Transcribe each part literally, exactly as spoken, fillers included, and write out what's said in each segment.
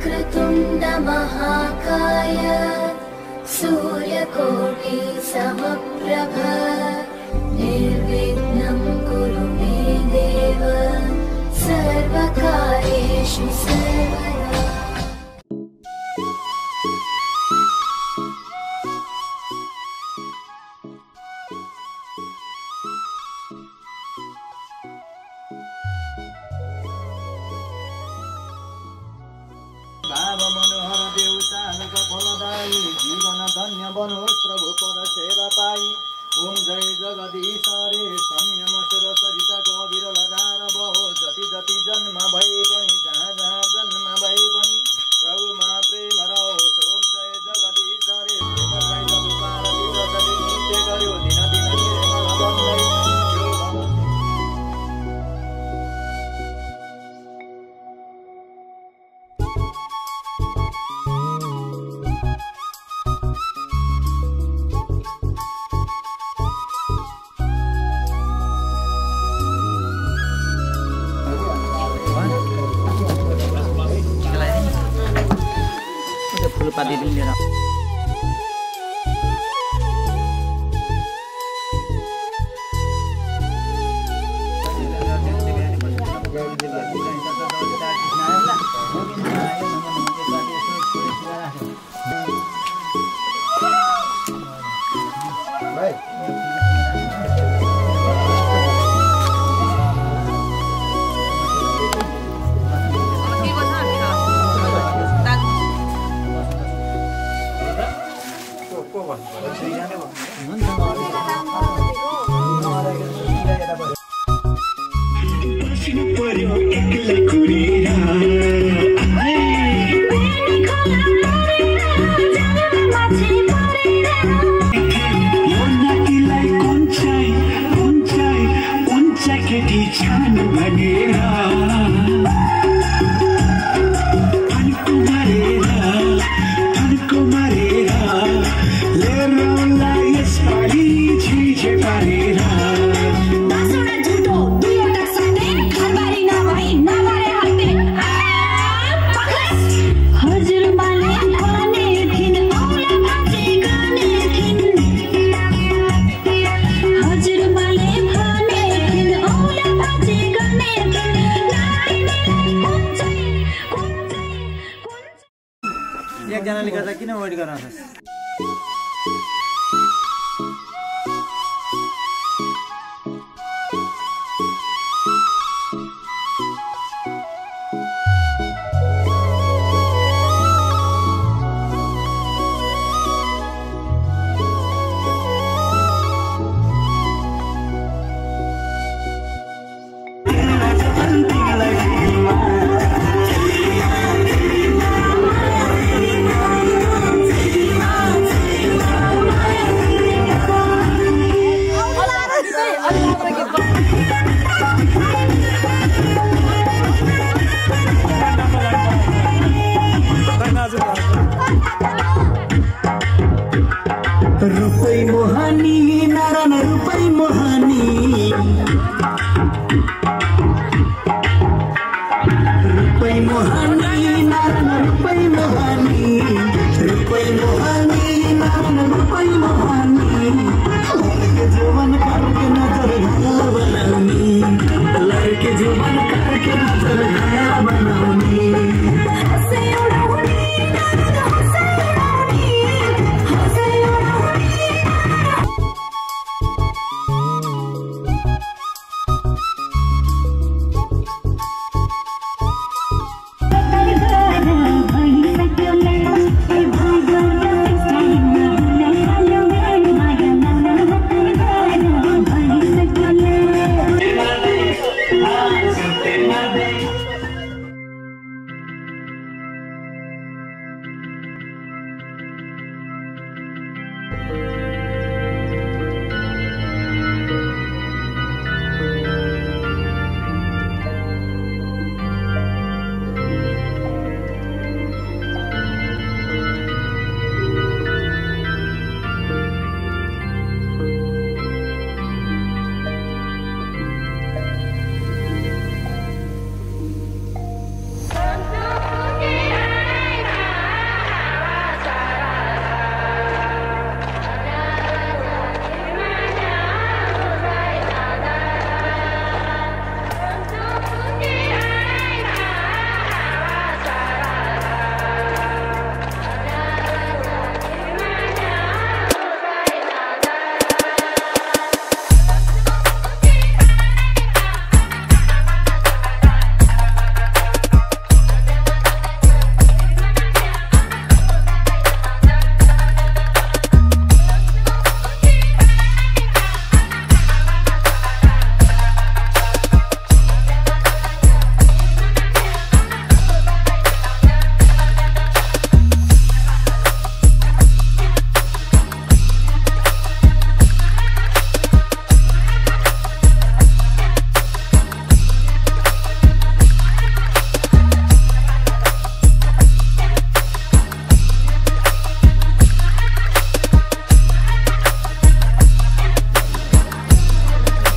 वक्रतुण्ड महाकाय सूर्यकोटि समप्रभ निर्विघ्नं कुरु मे देव सर्वकार्येषु सर्वदा। जीवन धन्य बनोस् प्रभु पद सेवा पाई। ओम जय जगदीश रे संयम सुर सरिता को विरल धार बहो जति जति जन्म भए पनि जहाँ जहाँ जन्म भए पनि प्रभु मा प्रेम रहोस्। ओम जय जगदीश रे प्रेम सहित दुपार दिन जति नित्य गर्यो दिन दिन निर्मल बन्दै। फुलपाती पनि लिएर एकजनाले गर्दा किन वेट गराउँछस्? रुपै मोहानी नारायण रुपै मोहानी रुपै मोहानी नारायण रुपै मोहानी रुपै मोहानी नारायण रुपै मोहानी लड़के जीवन करके नजर घाया बनाउनी लड़के जीवन करके नजर घाया बनाउनी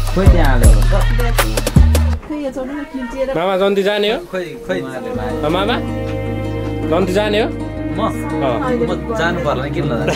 खोइ त्यहाँ हालेको मामा जन्ती जाने हो खोइ खोइ मामा जन्ती जाने हो म म जानु पर्ला किन नजाने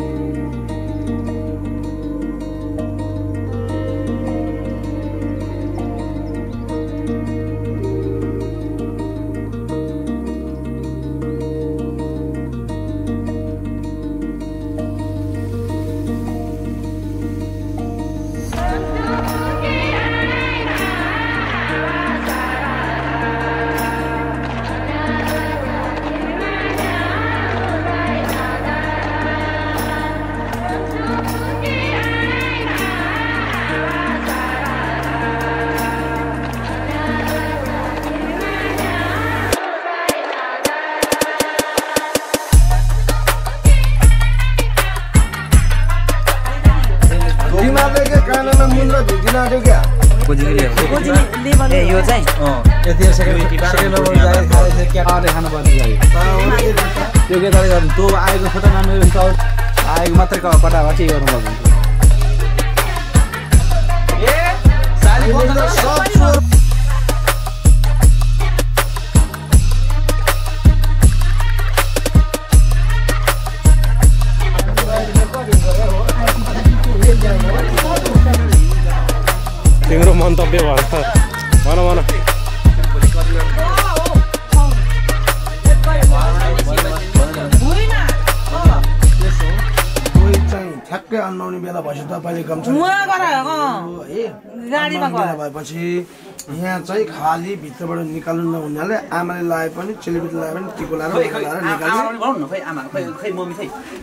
ए यो चाहिँ यति सेकेन्ड सेकेन्ड नम्बर जाए खाए क्याटाले खानु पर्ने जाए त्यो के तले गर्नु तँ आएको फोटो नाम आएको मात्रै कटा भए के गर्नु पर्छ ए साली बोल्न सब चोर तिम्रो मन्तव्य भन भन भन ठ्याक्कै अन्नाउने बेला भएपछि तपाईँले गम्छ भएपछि यहाँ चाहिँ खाली भित्रबाट निकाल्नु नहुनाले आमाले लाए पनि चेलीबेटी लाए पनि टिको लाएर निकाल्नु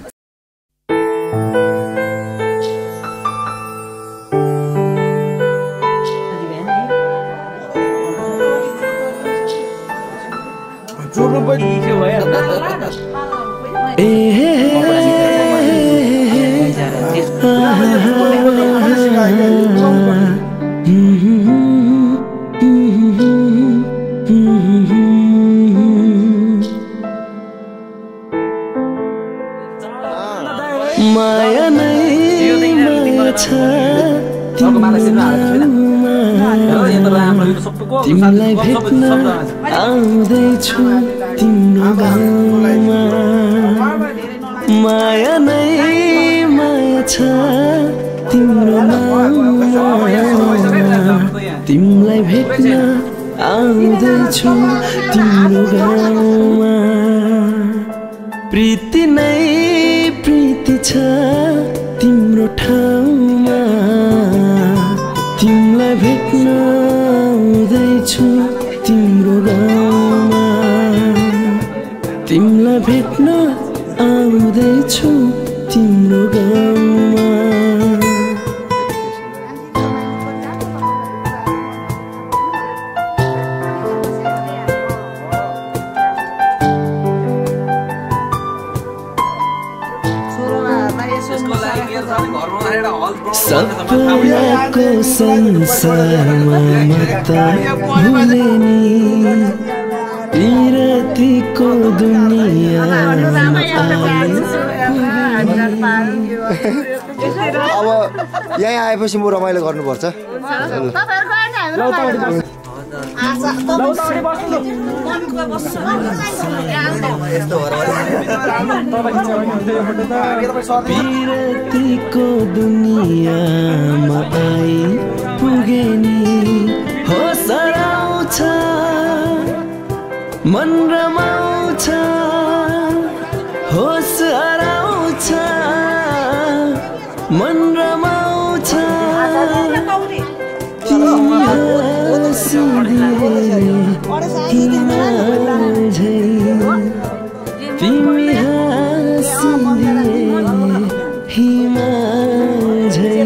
माया नै माया छ तिमीलाई भेट्न आउँदैछु तिम्रो गाउँमा माया नै माया छ तिम्रो नाममा तिमीलाई भेट्न आउँदैछु तिम्रो गाउँमा प्रीति नै प्रीति छ तिम्रो ठाउँमा तिमीलाई भेट्न आउँदैछु तिम्रो गाउँमा तिमीलाई भेट्न आउँदैछु तिम्रो गाउँमा सपनाको संसारमा म त भुले नि पिरतीको दुनियाँमा अब यहाँ आएपछि म रमाइलो गर्नुपर्छ पिरतीको दुनियाँमा आई पुगे नि होस हराउँछ मन रमाउँछ होस हराउँछ मन रमाउँछ तिमी हाँसिदिए हिमाल झै तिमी हाँसिदिए हिमाल झै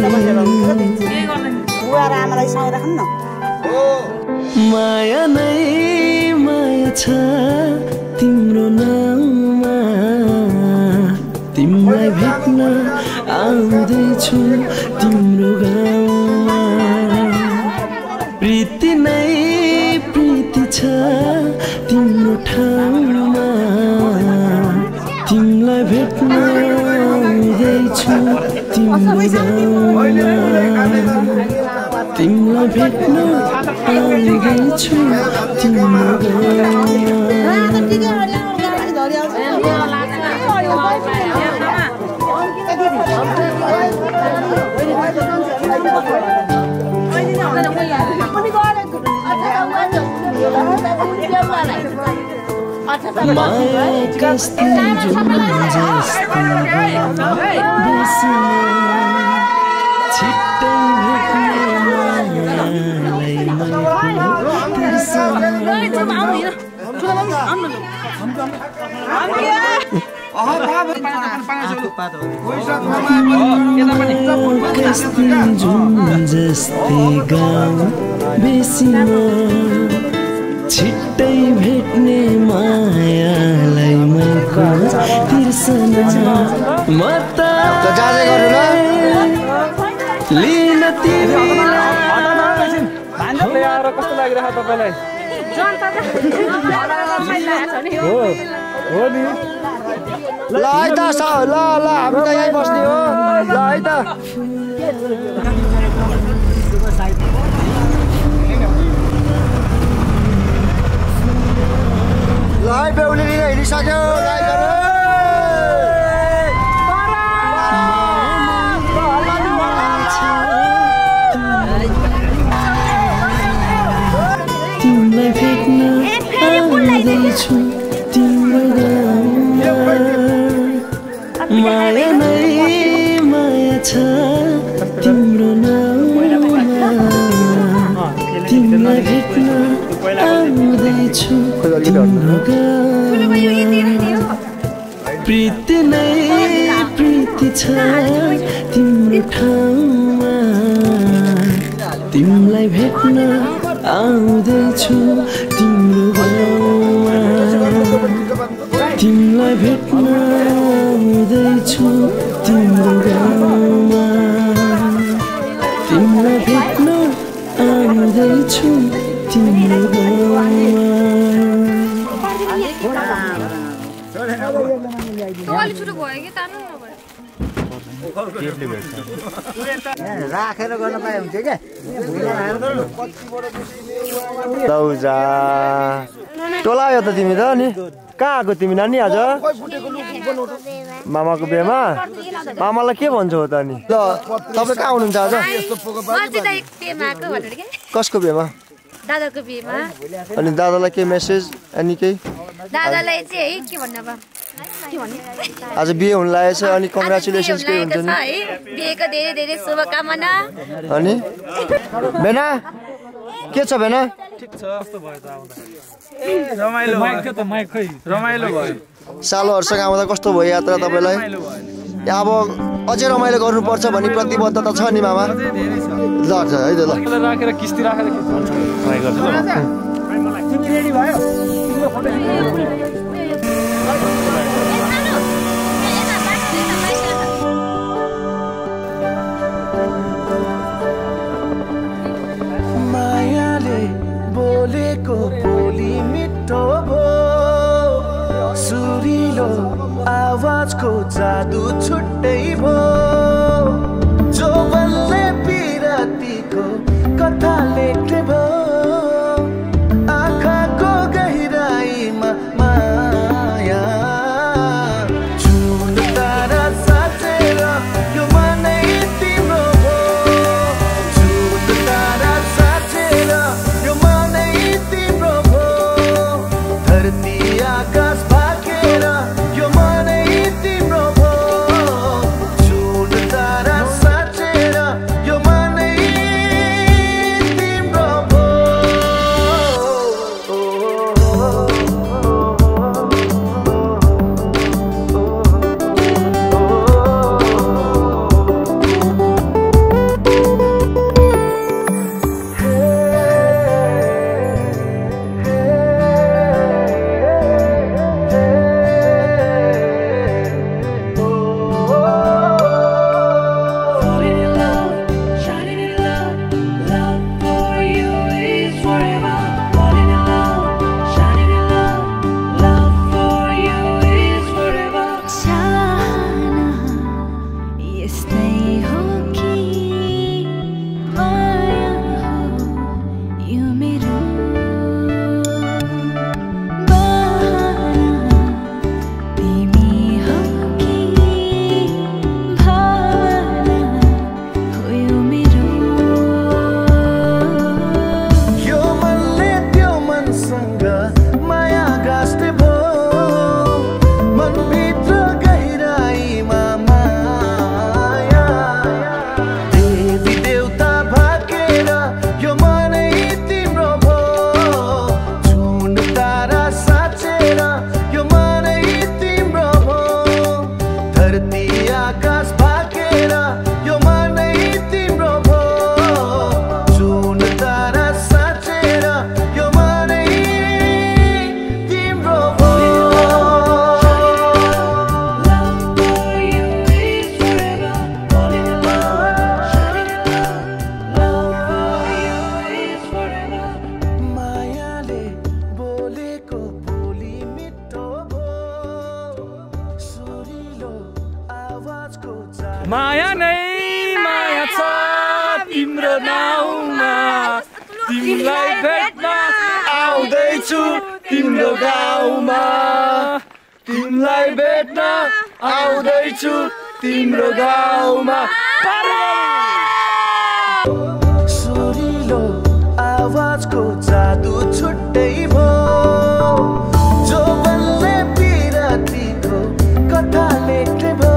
माया नै माया छ तिम्रो नाममा तिमीलाई भेट्न आउँदैछु तिम्रो गाउँमा प्रीति नै प्रीति छ तिम्रो ठाउँमा तिमीलाई भेट्न आउँदैछु तिम्रो गाउँमा तिमीलाई भेट्न आउँदैछु तिम्रो माया कस्ती जुन जस्ती छिट्टै कस्ती जुन जस्तै गाउँ बेसीमा छिट्टै भेट्ने मायालाई मको तिर्सना म त लिन तिमीलाई कस्तो लागिरहेको तपाईँलाई हो हो नि ल है त ल ल हामी त यहीँ बस्ने हो ल है त ल है बेहुलीले हिँडिसक्यो तिमीलाई भेट्न आउँदैछु तिम्रो गाउँमा माया नै माया छ तिम्रो नाउँमा तिमीलाई भेट्न आउँदैछु तिम्रो गाउँमा प्रीति नै प्रीति छ तिम्रो ठाउँमा तिमीलाई भेट्न आउँदैछु तिम्रो गाउँमा तिमीलाई भेट्न आउँदैछु तिम्रो गाउँमा तिमीलाई भेट्न आउँदैछु तिम्रो गाउँमा राखेर गर्न पाए हुन्थ्यो क्या दौजा टोलायो त तिमी त नि कहाँ आएको तिमी नानी आज मामाको बिहेमा मामालाई के भन्छौ त नि ल तपाईँ कहाँ हुनुहुन्छ आज कसको बिहेमा दादाको बिहेमा अनि दादालाई के मेसेज अनि केही दादालाई चाहिँ है के भन्नु अब आज बिहे हुन लागेको छ अनि कङ्ग्रेचुलेसन्स के हुन्छ नि बिहेको धेरै धेरै शुभकामना अनि बेना के छ बेना ठिक छ कस्तो भयो त आउँदा रमाइलो माइक थियो त माइक खै रमाइलो भयो सालोहरुसँग आउँदा कस्तो भयो यात्रा तपाईलाई अब अझै रमाइलो गर्नुपर्छ भन्ने प्रतिबद्धता छ नि मामा ल है त ल राखेर किस्ती राखेर ट्राई गर्छु ल तिमी रेडी भयो तिम्रो फोटो मायाले बोलेको बोली मिठो भो सुरिलो आवाजको जादु छुट्टै भो जो बल्ले पिरातीको कथा लेख्ने भो आँखाको गहिराईमा माया जुन तारा साँचेर यो मनै तिम्रो भो जुन तारा साँचेर यो मनै तिम्रो भो धरती आकाश भागेर यो मनै तिम्रो भो तिम्रो नाउँमा तिमीलाई भेट्न आउँदैछु तिम्रो गाउँमा तिमीलाई भेट्न आउँदैछु तिम्रो गाउँमा सुरिलो आवाजको जादु छुट्टै भो जो बल्ले पिरातीको कथा लेख्ने भो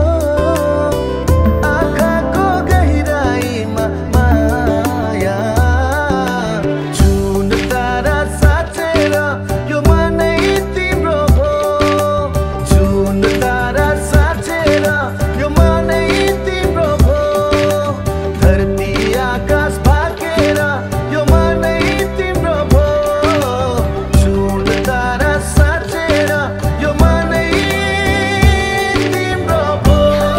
आँखाको गहिराईमा माया जुन तारा साँचेर यो मनै तिम्रो भो जुन तारा साँचेर यो मनै तिम्रो भो धरती आकाश भागेर यो मनै तिम्रो भो जुन तारा साँचेर यो मनै तिम्रो भो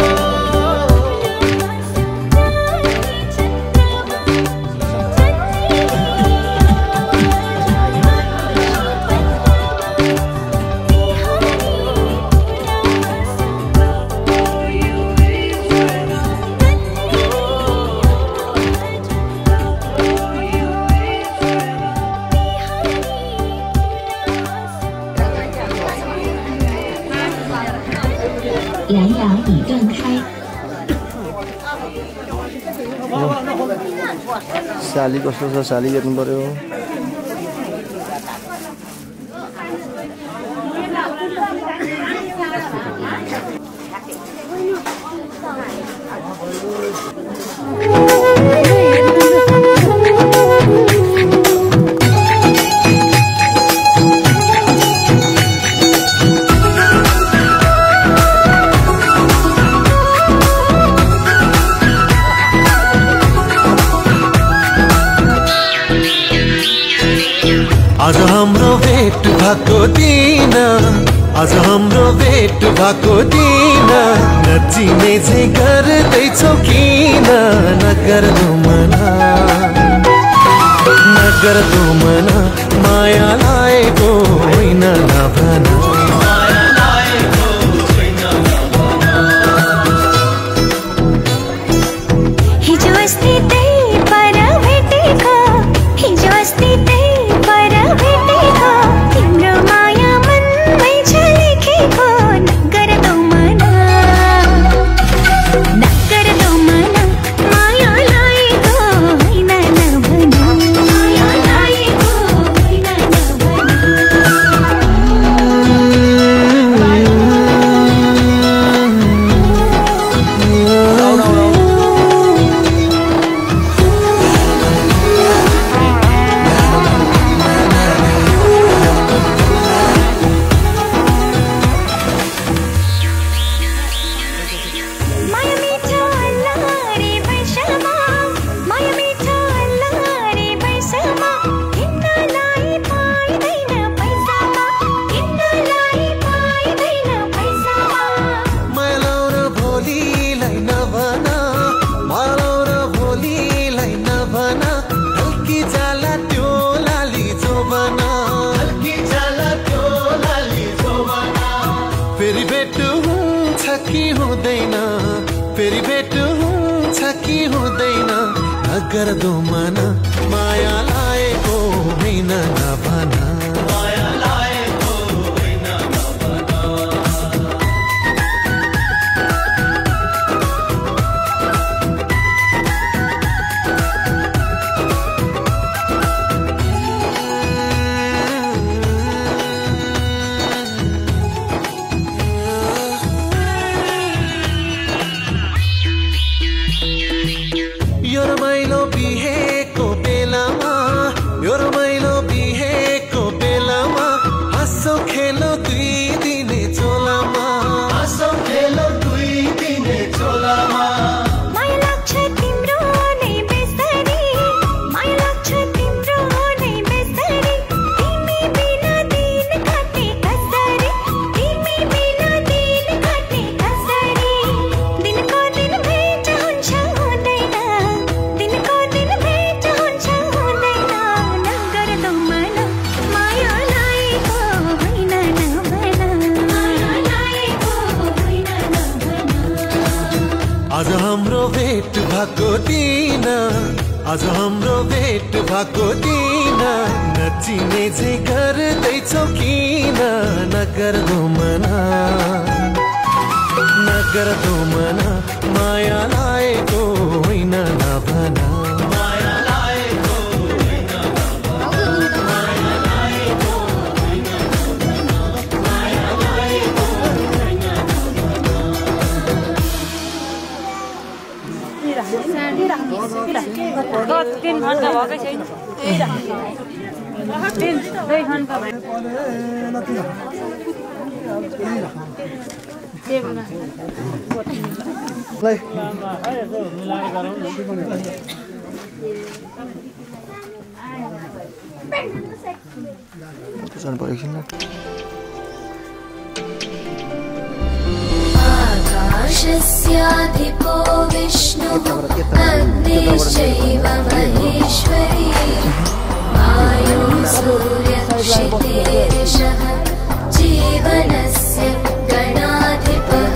साली कस्तो छ साली हेर्नु पर्यो आज हाम्रो भेट भएको दिन आज हाम्रो भेट भएको दिन नचिने चाहिँ गर्दैछौ किन नगर्नु मना नगर्नु मना माया लागेको होइन नभन हिजो अस्ति त्यही पर भेटेको हिजो अस्ति त्यही पर भेटेको तिम्रो माया मनमै छ लेखेको नगर्नु मना नगर्नु मना माया लागेको होइन नभन माया लागेको होइन माया मिठो अल्लारे वर्षमा माया मिठो अल्लारे वर्षमा किन्नलाई पाइदैन पैसामा किन्नलाई पाइदैन पैसामा मालौ र भोलिलाई नभन मालौ र भोलिलाई नभन हल्की जाला त्यो लाली जोबन हल्की जाला त्यो लाली जोबन फेरि भेट हुन्छ कि हुँदैन फेरि भेट हुन्छ कि हुँदैन नगर्दो मन माया लागेको होइन नभन माया लागेको होइन नभन यो रमाइलो बिहेको बेलामा यो रमाइलो बिहेको बेलामा हाँसो खेलो दुई दिने चोलामा हाँसो खेलो दुई दिने चोलामा माया लाग्छ तिम्रो नै बेसरी माया लाग्छ तिम्रो नै बेसरी तिमी बिना दिन काट्ने कसरी तिमी बिना दिन काट्ने कसरी दिनको दिन भेट हुन्छ हुँदैन दिनको दिन भेट हुन्छ हुँदैन नगर्दो मन माया लागेको होइन नभन माया लागेको होइन नभन आज हाम्रो भेट भएको दिन आज हाम्रो भेट भएको दिन नचिने चाहिँ गर्दैछौ किन नगर्दो मना नगर्दो मना माया लागेको होइन नभना तीन घन्टा भएकै छैन तीन दुई घन्टा आकाशस्याधिपो विष्णुः अग्निश्चैव महेश्वरी वायु सूर्यक्षितेरिषः जीवनस्य गणाधिपः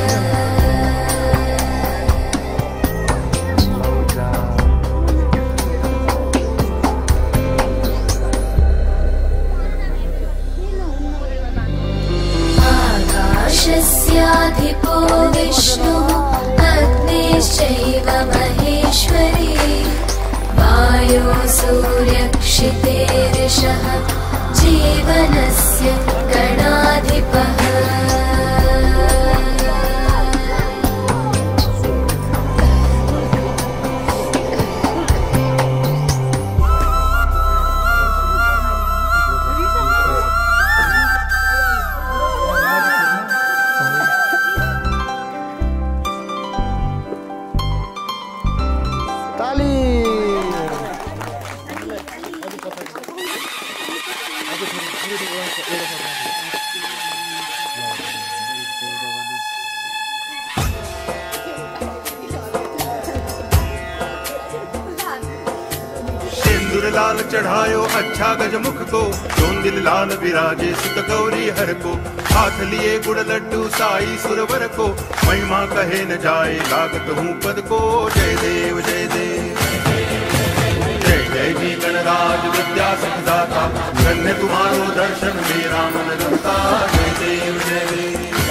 आकाशस्याधिपो विष्णुः अग्निश्चैव महेश्वरी वायु सूर्यक्षितेरिषः जीवनस्य गणाधिपः लाल चढ़ायो अच्छा गजमुख को जोन दिल लाल विराजे सुत गौरी हर को हाथ लिए गुड़ लड्डू साई सुरवर को महिमा कहे न जाए लागत हूँ पद को जय देव जय देव जय जय जी गणराज विद्या सुखदाता धन्य तुम्हारो दर्शन मेरा मन रमता जय देव जय देव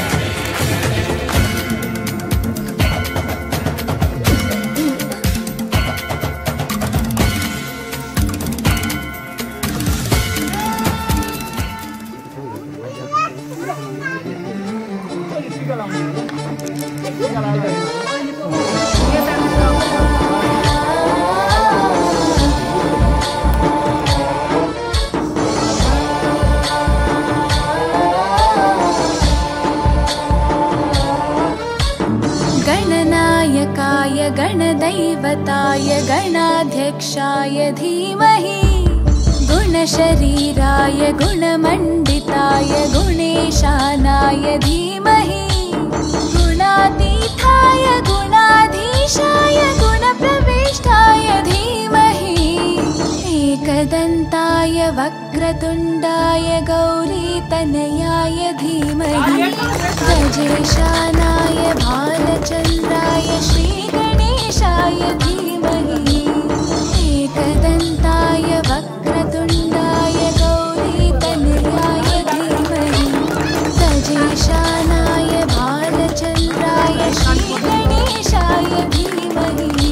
गणनायकाय गणदैवताय गणाध्यक्षाय धीमहि गुणशरीराय गुणमण्डिताय गुणेशानाय धीमहि गुणातीताय गुणाधीशाय गुणप्रविष्टाय धीमहि एकदन्ताय वक्रतुण्डाय गौरीतनयाय धीमहि गजेशानाय भालचन्द्राय श्रीगणेशाय धीमहि एकदन्ताय वक्रतुण्डाय गौरीतनयाय धीमहि गजेशानाय भालचन्द्राय श्रीगणेशाय धीमहि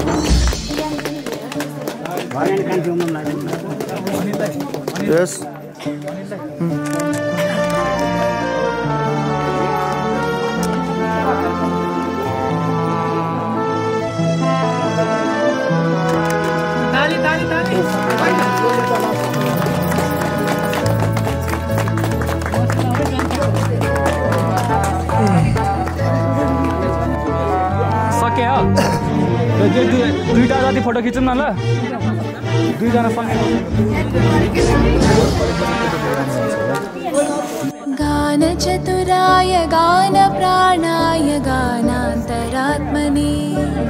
Yes. ताली ताली ताली सक्यो दुईटा जति फोटो खिचौँ न ल दुईजना सँगै गानचतुराय गानप्राणाय गानान्तरात्मने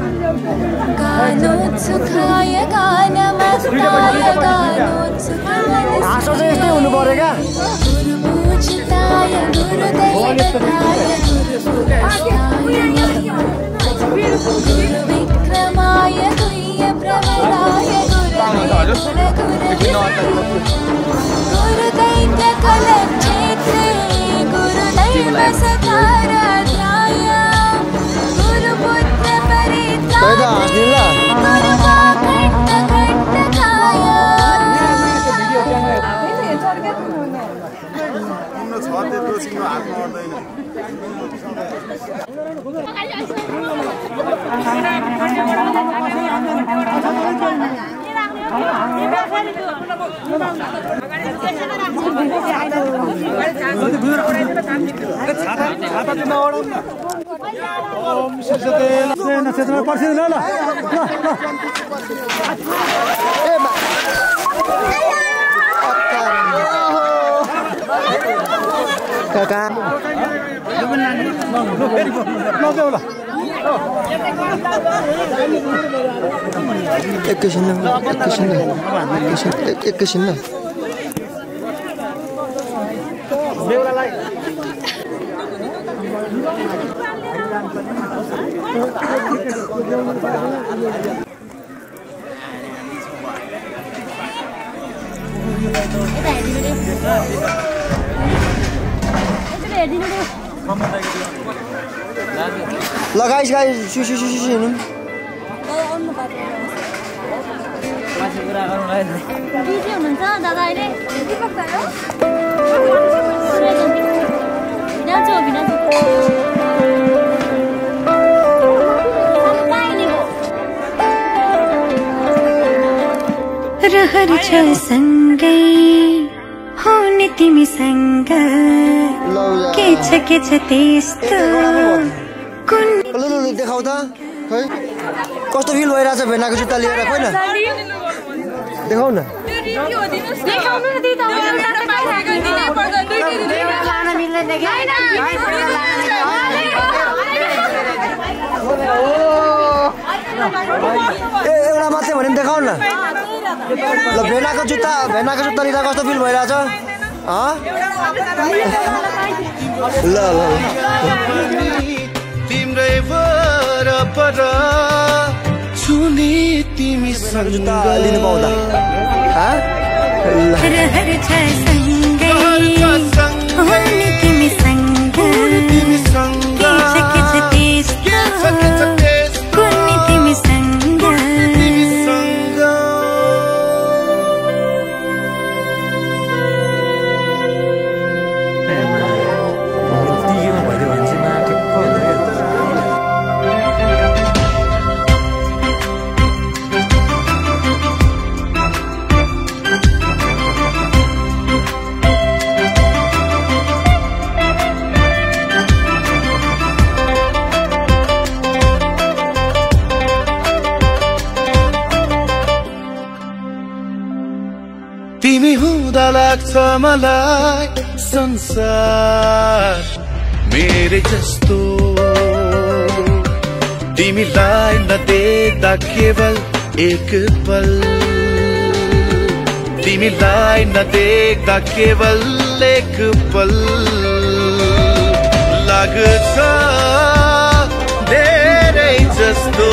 गानोत्सुकाय गानमस्ताय गानोत्सुकाय गुरुपूजिताय गुरुदैवताय गुरुपूजिताय गुरुविक्रमाय गुह्यप्रवराय Kakak. एकैछिन एकैछिन एकैछिन ल ल गाइस गाइस सु सु सु सु हिँड्नु मान्छे कुरा गर्नुलाई बिजी हुनुहुन्छ दादा अहिले दिपक दाइ हो भिनाजु भिनाजु रहर छ सँगै हो नि तिमीसँग के छ के छ त्यस्तो कुन ल ल देखाउ त है कस्तो फिल भइरहेछ भेनाको जुत्ता लिएर खोइ न देखाउ न देखाउनु न दिदा एउटा त पाइरहेको दिनै पर्छ दुईटै दिनै लान मिल्दैन के हैन ए एउटा मात्रै भने देखाउ न ल भेनाको जुत्ता भेनाको जुत्ता लिँदा कस्तो फिल भइरहेछ ल ल तिम्रै वरपर छुनी तिमीसँग जुत्ता लिनु पाउँदा रहर छ सँगै हो नि तिमीसँग के छ के छ त्यस्तो कुन नि तिमीसँग तिमी हुँदा लाग्छ मलाई संसार मेरै जस्तो तिमीलाई नदेख्दा केवल एक पल तिमीलाई नदेख्दा केवल एक पल लाग्छ धेरै जस्तो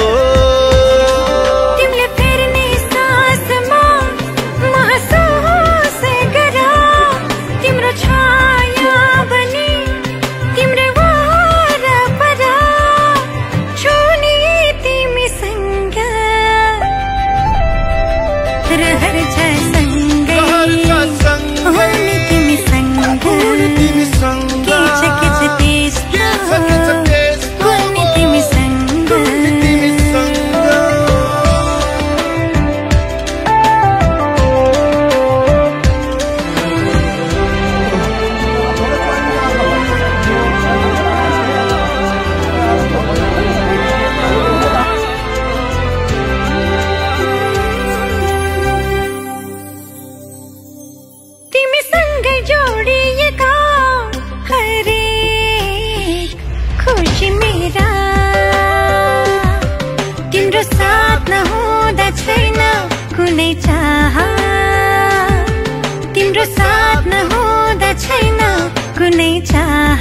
तिम्रो साथ नहुँदा छैन कुनै चाह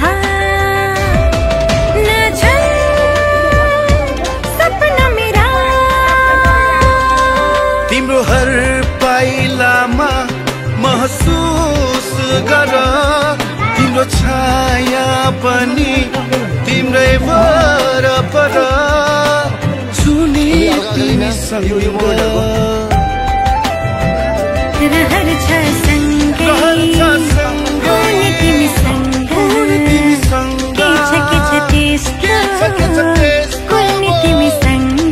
नझन् सपना मेरा तिम्रो हर महसुस गर तिम्रो छाया पनि तिम्रै वरपर सुनि तिमीसँग रहर छ सँगै हुने तिमीसँग के छ के छ त्यस्तो कुल्ने तिमीसँग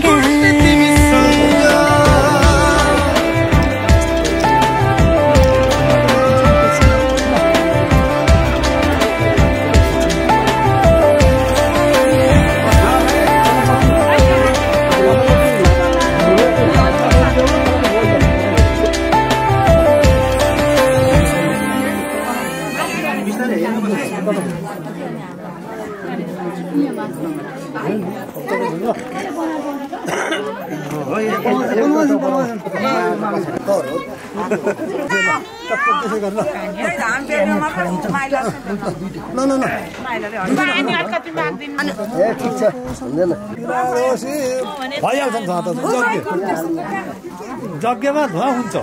भइहाल्छ जग्गेमा धुवा हुन्छ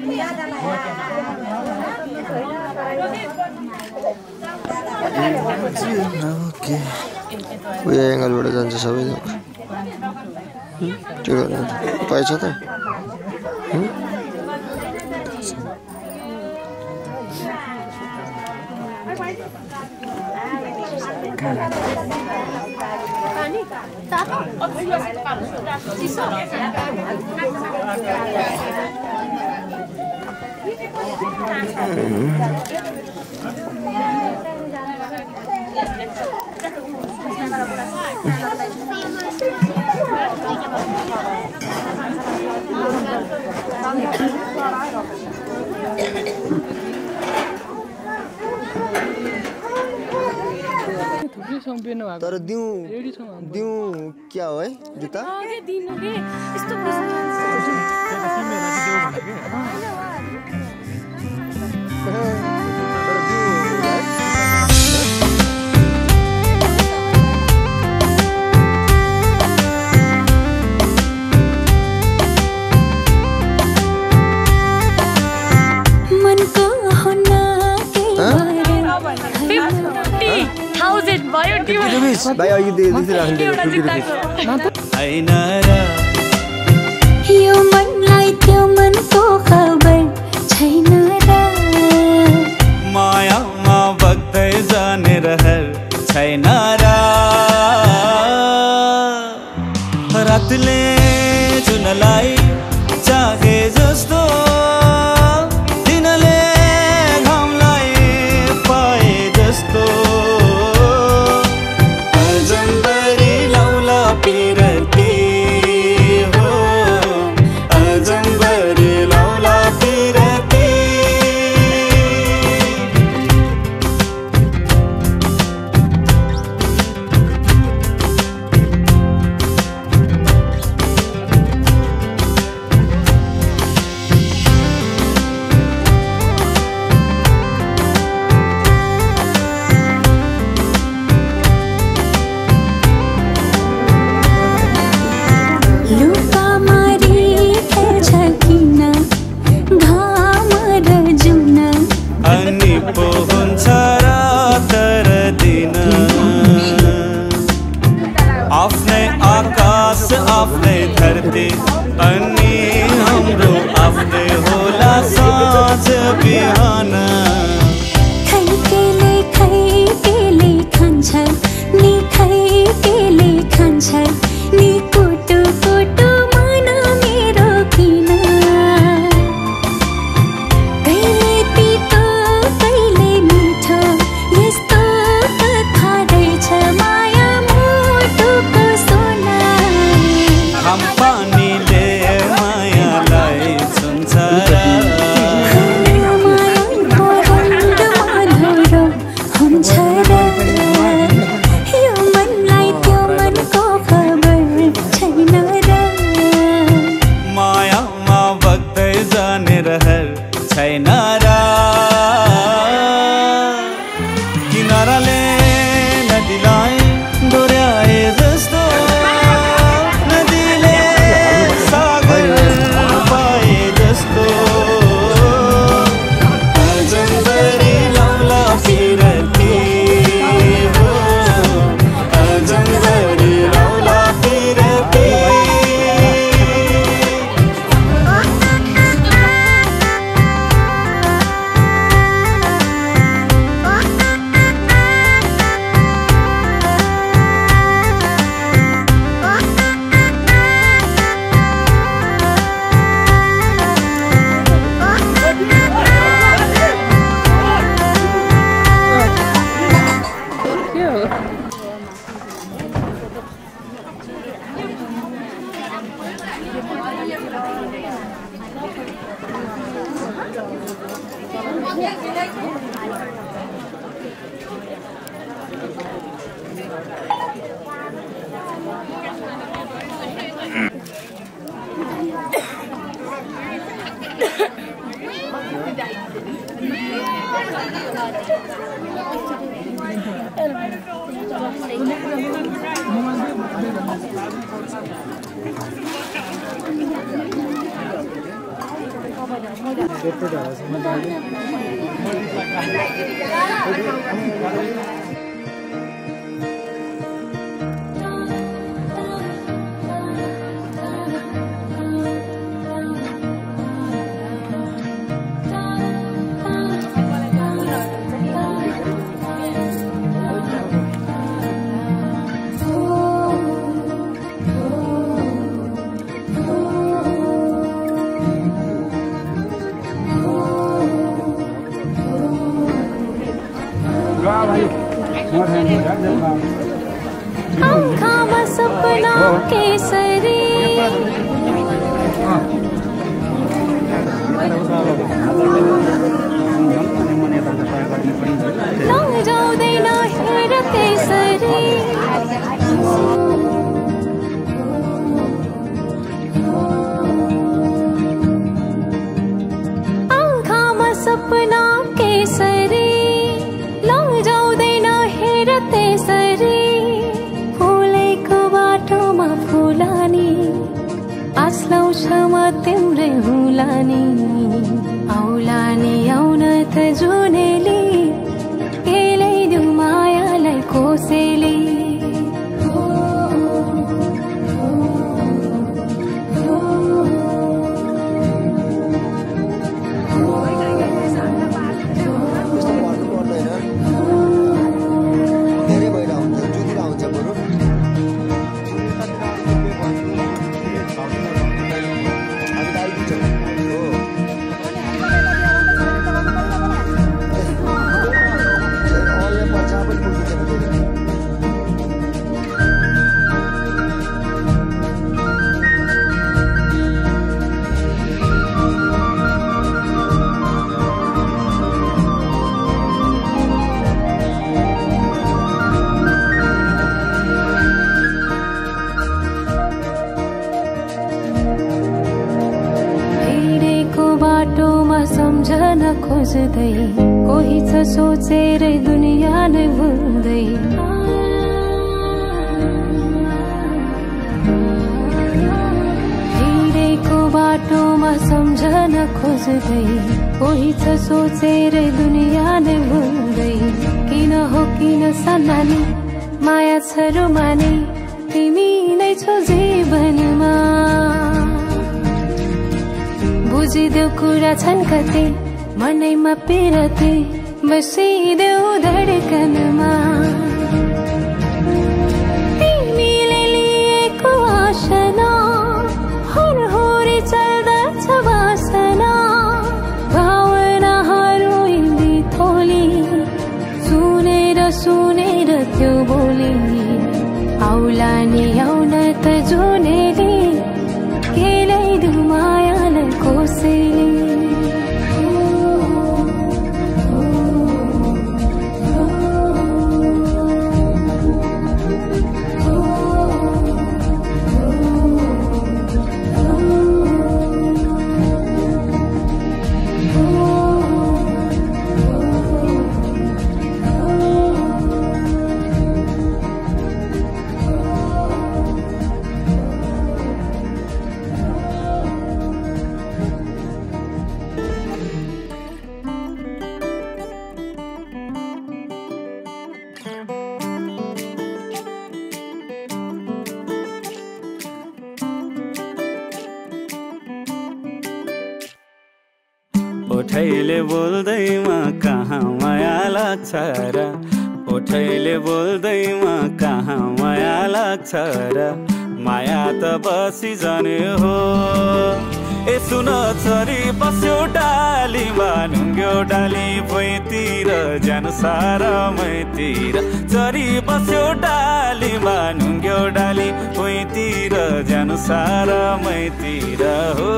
ओके उयो एङ्गलबाट जान्छ सबैले त्यो गर्नु पाएछ त तर दिउँ दिउँ क्या हो है जुत्ता भाइ अघि यो मनलाई त्यो मनको खबर छैन र मायामा बग्दै जाने रहर छैन र रातले जुनलाई चाहे जस्तो दिनले घामलाई पाए जस्तो आफ्नै धरती अनि हाम्रो आफ्नै होला साँझ बिहान खैकेले खैकेले खान्छ नि खैकेले खान्छ नि कुटु कुटु मन मेरो किन कहिले तितो कहिले मिठो यस्तो कथा रहेछ माया मुटुको सोना हम पानीले मायालाई छुन्छ र हुन्छ र यो मनलाई त्यो मनको खबर छैन र मायामा बग्दै जाने रहर छैन र किनाराले नदीलाई डोर्याए जस्तो नदीले सागर पाए जस्तो अजम्बरी लौला फिरती हो अजम्बरी लौला फिरती आँखामा सपना केसरी लौजाउँदैन हेर त्यसरी आँखामा सपना केसरी लौजाउँदैन हेर त्यसरी फुलेको बाटोमा फुलानी आस लाउँछ म तिम्रै हुलानी आउलानी आउन त जुनेली केलाइदिउ मायालाई कोसेली सम्झन खोज्दै कोही छ सोचेर दुनियाँ नै भुल्दै हिँडेको बाटोमा सम्झन खोज्दै कोही छ सोचेर दुनियाँ नै भुल्दै किन हो किन सन्नानी माया छ रोमानी तिमी नै छौ जीवनमा बुझिदेऊ कुरा छन् कति मनैमा पिरती बसिदेऊ धडकनमा तिमीले लिएको आशना हरहोरी चल्दछ वासना भावनाहरू हिँडी थोली सुनेर सुनेर त्यो बोली आउला नि आउन त जुनेली केलाइदिउ मायालाई कोसेली ओठैले बोल्दैमा कहाँ माया लाग्छ र ओठैले बोल्दैमा कहाँ माया लाग्छ र माया त बसी जाने हो ए सुन छोरी बस्यो डालीमा नुङ्ग्यो डाली भुइँतिर जानु सारा मैतिर छोरी बस्यो डालीमा नुङ्ग्यो डाली भुइँतिर जानु सारा मैतिर हो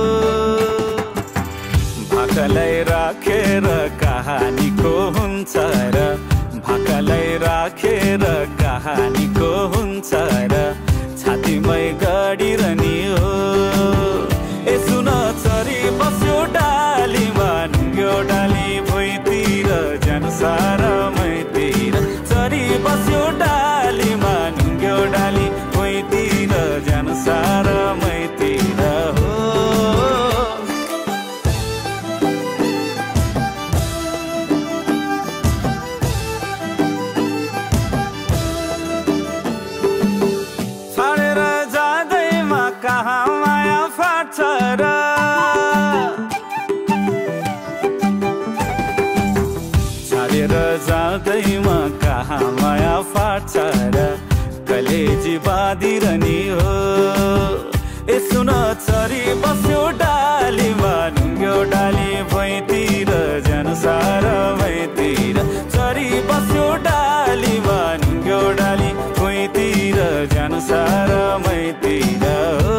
भाकलाई राखेर कहानीको हुन्छ र भाकलाई राखेर कहानीको हुन्छ र छातीमै गडिरहने हो ए सुन छोरी बस्यो डालीमा नुङ्ग्यो डाली भुइँतिर जानु सारा मैतिर छोरी बस्यो डालीमा नुङ्ग्यो डाली भुइँतिर जानु सारा मैतिर हो खोजी बाँधिरहने हो ए सुन चरी बस्यो डालीमा ढुङ्ग्यो डाली भुइँतिर जनसार भुइँतिर चरी बस्यो डालीमा ढुङ्ग्यो डाली भुइँतिर जनसार भुइँतिर हो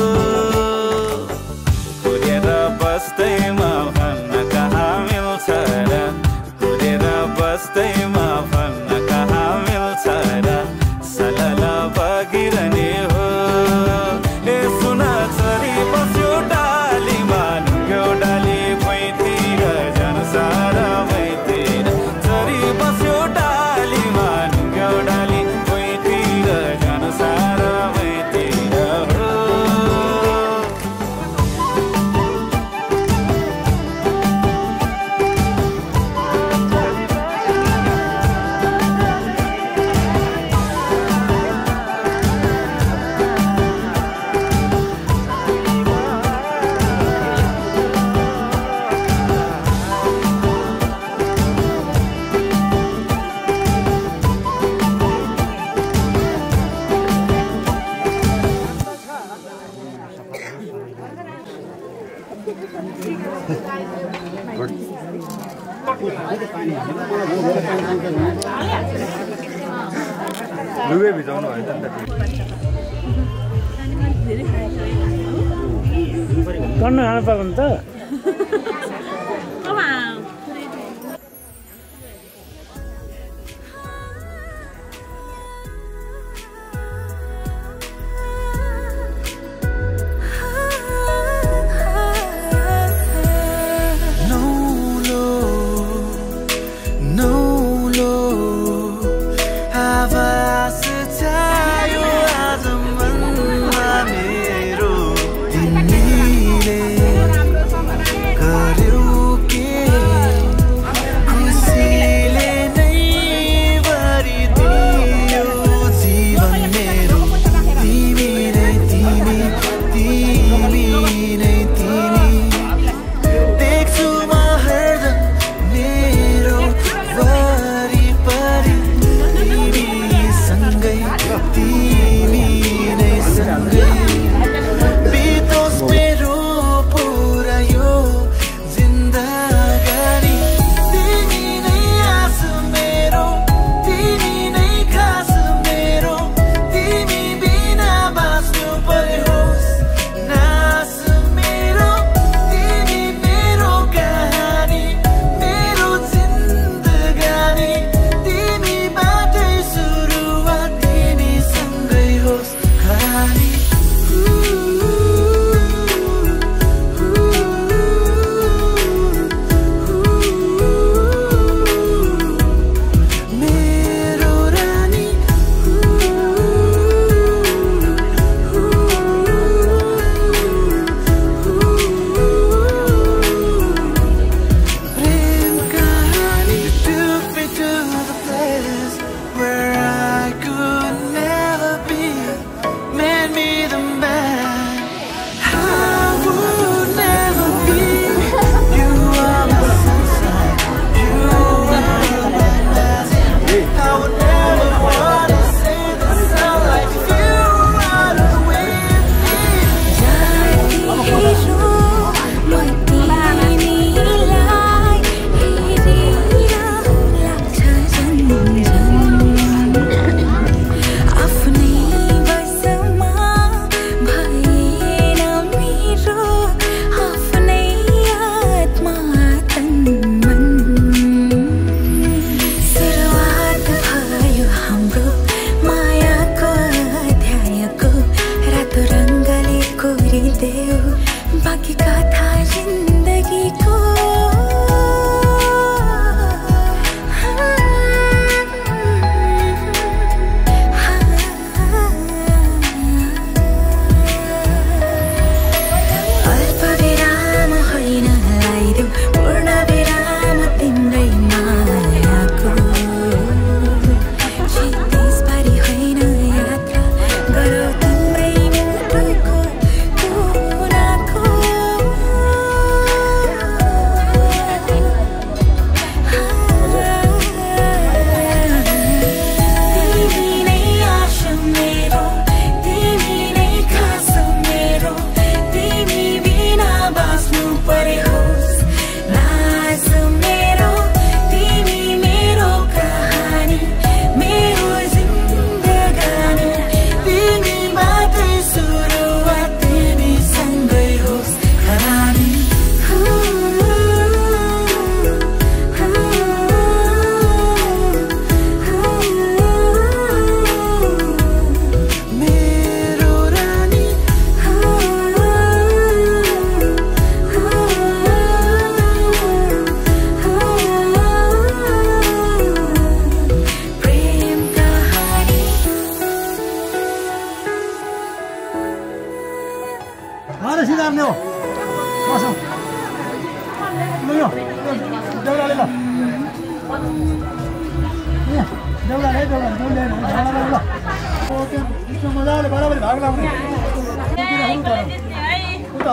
कुदेर बस्दैमा भन्न कहाँ मिल्छ र कुदेर बस्दैमा भन्न कहाँ मिल्छ र सलल बगिरहने हो ए सुन चरी बस्यो डालीमा ढुङ्ग्यो डाली भुइँतिर जनसार भुइँतिर चरी बस्यो डालीमा ढुङ्ग्यो डाली भुइँतिर जनसार भुइँतिर हो लुगे भिजाउनु भयो टन्न खानु पाएको नि त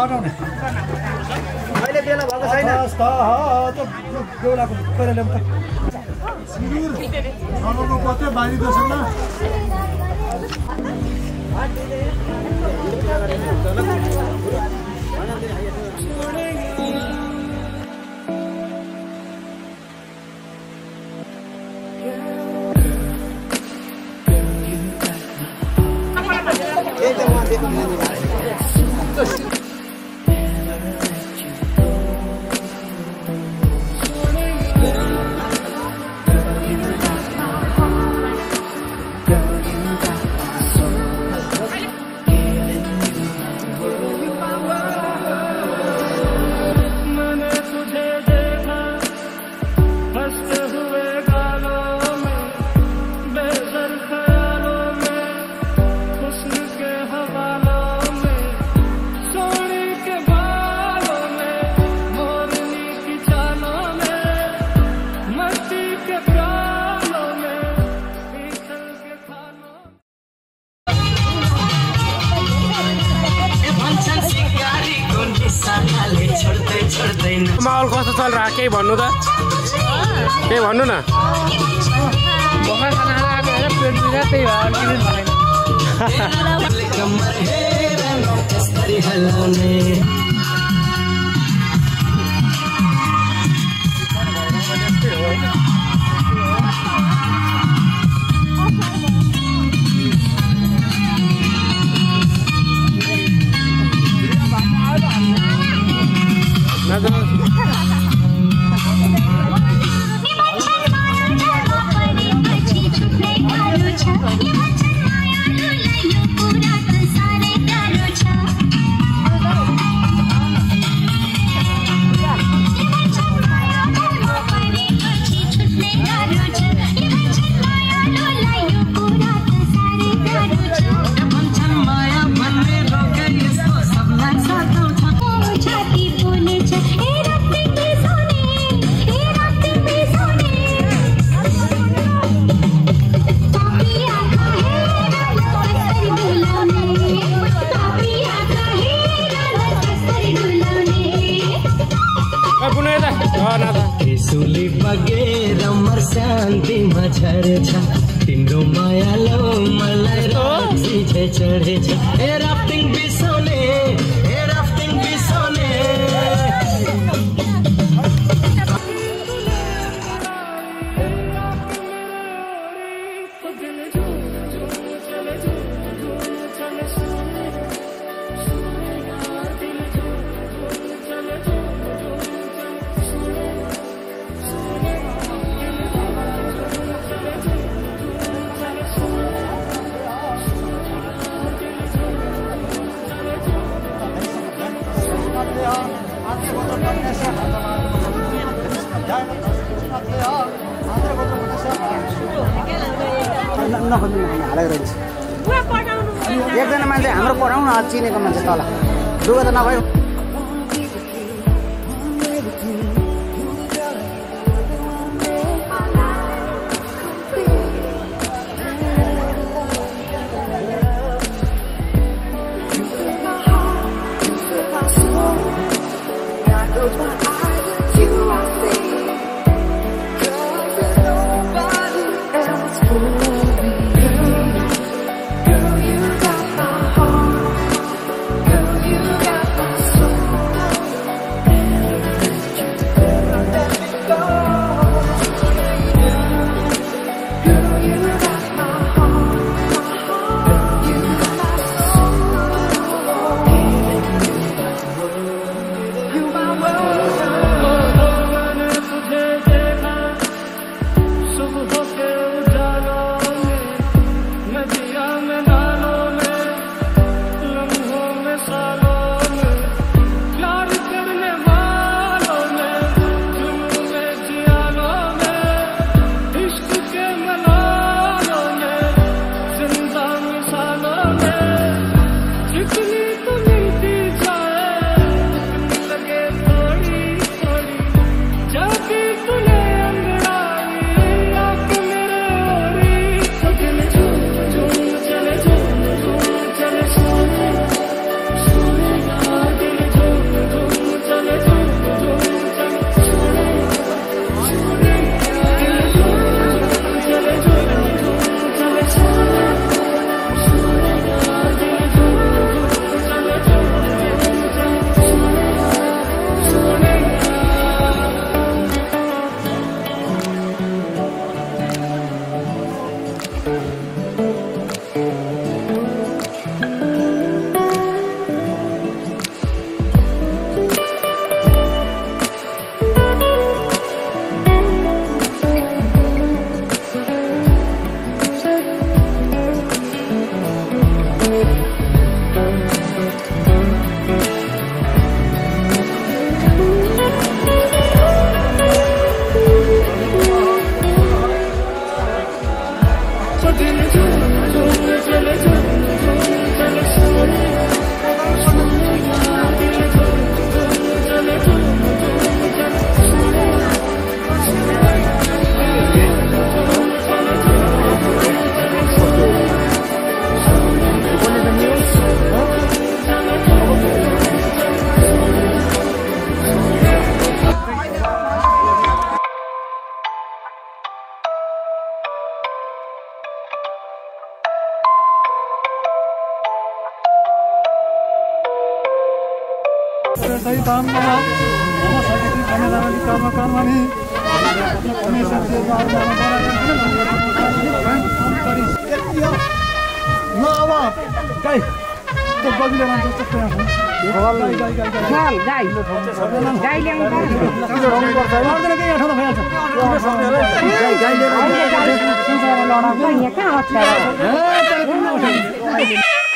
हटाउने अहिले बेला भएको छैन त त्यो बेहुलाको पहिला ल्याउँ त शिविर नगरको कतै बारी दसैँमा माहौल कस्तो चल रहा केही भन्नु त केही भन्नु न भर्खर खाना खाएर आएको हेर पेट बिरा त्यही भएर किन भनेन सुली बगेर शान्ति मझरेछ तिम्रो मायालो मलाई राति चढेछ ए राफ्टिङ बिसाउने ए राफ्टिङ बिसाउने एकजना मान्छे हाम्रो पढाउन चिनेको मान्छे तल दुःख त नभए Girl, you got my काम नमः नमः सगति कमलानि काम कर्मणि ल अब गाई त्यो बगिलो मान्छे जस्तो यहाँ गाई गाई गाई गाई गाई गाई ल्याउनु पर्छ आउँदैन के यहाँ ठाउँमा भइहाल्छ गाई गाई लिएर लडाउँछ यहाँ कहाँ हत्या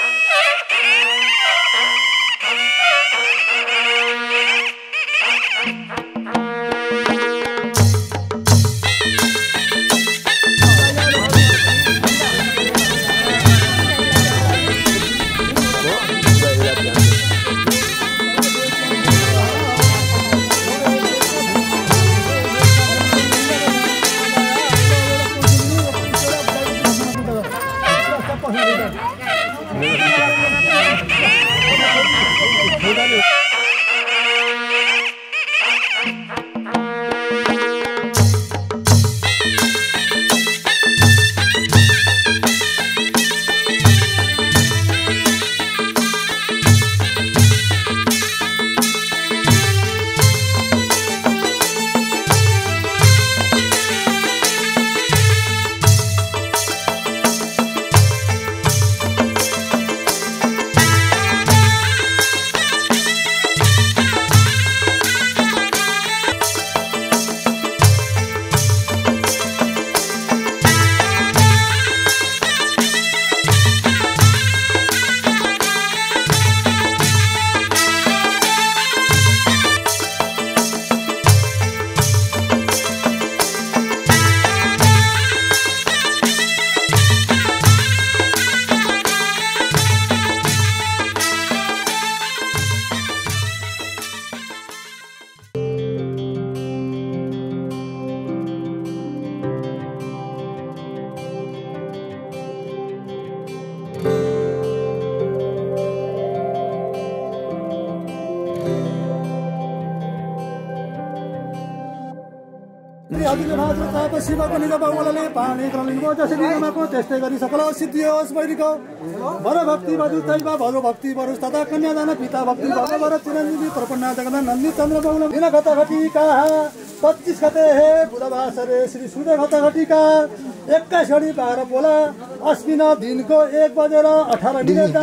शिवको निज बाबुले पानी क्रलिङ्गो जसरी नमाको त्यस्तै गरी सकल सिद्धि होस् वैदिको वर भक्ति बरु दैव भरो भक्ति बरुस् तथा कन्यादान पिता भक्ति भव वर चिरञ्जीवी प्रपन्ना जगन्नाथ नन्दी चन्द्र बाबुल दिन घट घटिका पच्चिस गते हे बुधबार रे श्री सूर्य घट घटिका एक्काइस घडी बाह्र पोला अश्विन दिनको एक बजेर अठार मिनट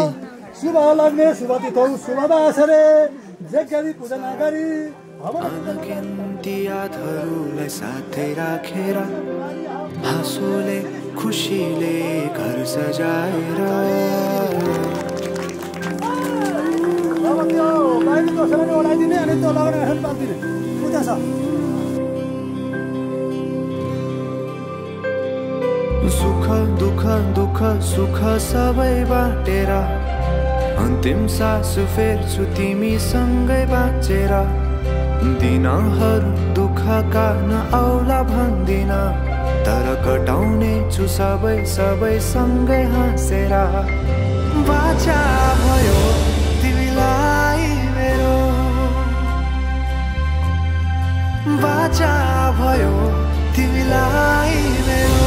शुभ लग्ने शुभ तिथौ शुभ बासरे जग्गरी पूजना गरी अनगिन्ती यादहरूलाई साथै राखेर हाँसोले खुसीले घर सजाएर सुख दुःख दुःख सुख सबै बाटेर अन्तिम सास फेर्छु तिमीसँगै बाँचेर दिनहरू दुःखका नआउला भन्दिन तर कटाउने छु सबै सबै सँगै हाँसेर बाचा भयो तिमीलाई मेरो बाचा भयो तिमीलाई मेरो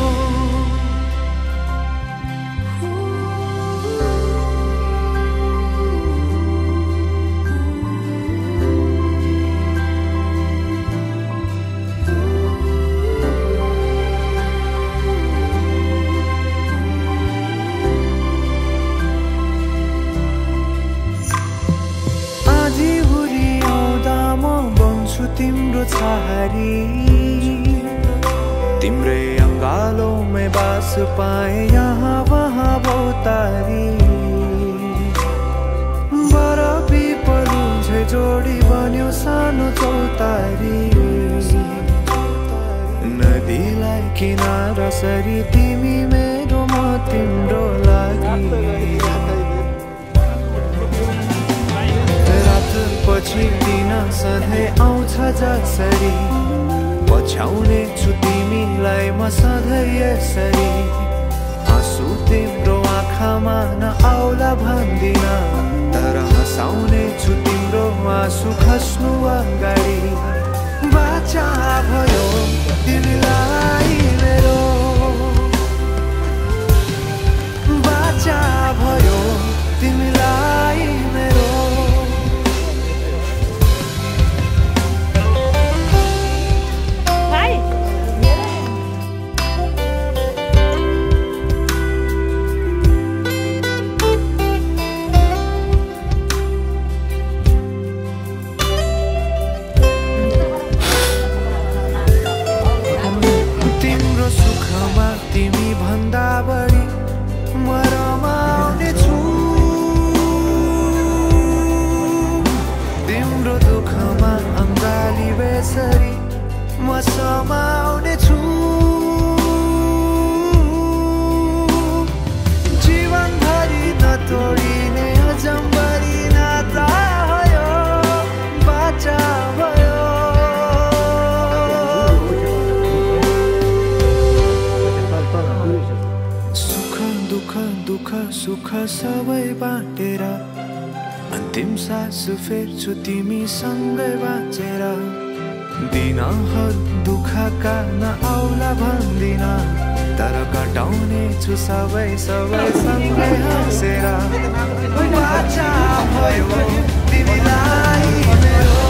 तिम्रो छहारी तिम्रै अङ्गालोमै बास पाए यहाँ वहाँ बहुतारी बरफी पलुझै जोडी बन्यो सानो चौतारी नदीलाई किनारा सरी तिमी मेरो म तिम्रो लागि पछि दिन सधैँ आउँछ जसरी पछ्याउने छु तिमीलाई म सधैँ यसरी आँसु तिम्रो आँखामा नआउला भन्दिन तर हँसाउने छु तिम्रो आँसु खस्नु अगाडि बाचा भयो तिमीलाई मेरो बाचा भयो तिमीलाई मेरो सुख सबै बाँटेर अन्तिम सास फेर्छु तिमीसँगै बाँचेर दिनहरू दुःखका नआउला भन्दिन तर कटाउने छु सबै सबै सँगै हाँसेर बाचा भयो तिमीलाई मेरो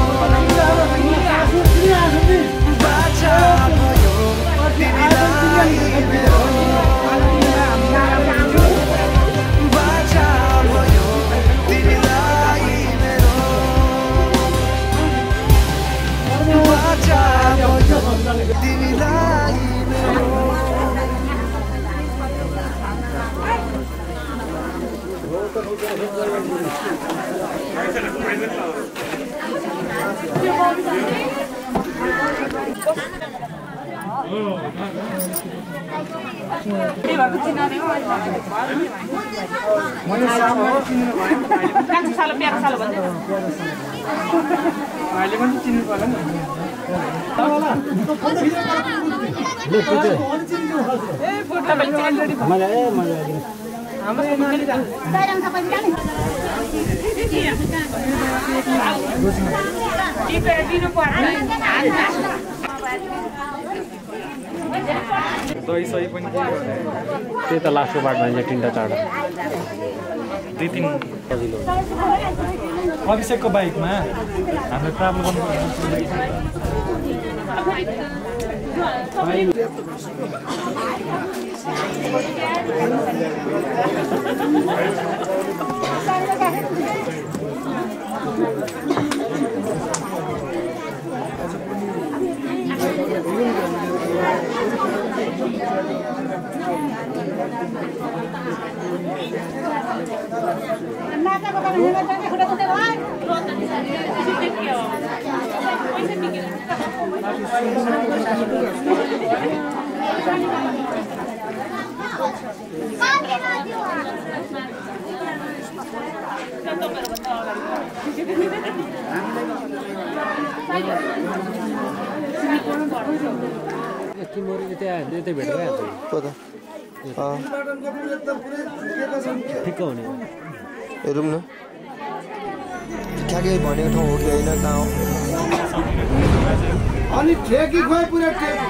बाचा भयो तिमीलाई मेरो बाचा भयो तिमीलाई मेरो बाचा भयो तिमीलाई मेरो दही सही पनि त्यही त लास्टको बाटमा यहाँ तिनवटा चारवटा दुई तिन सजिलो अभिषेकको बाइकमा हामीले ट्राभल गर्नु ठिक्क हुने हेरौँ न ठ्याक्कै भनेको ठाउँ हो कि होइन कहाँ हो अनि ठेकी खोइ पुरा ठेकी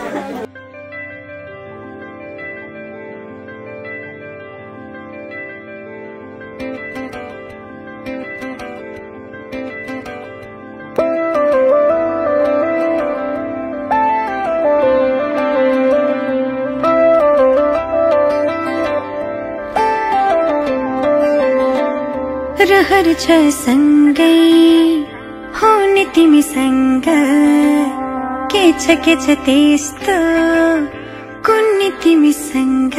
रहर छ सँगै हुने तिमीसँग के छ के छ त्यस्तो कुन्नी तिमीसँग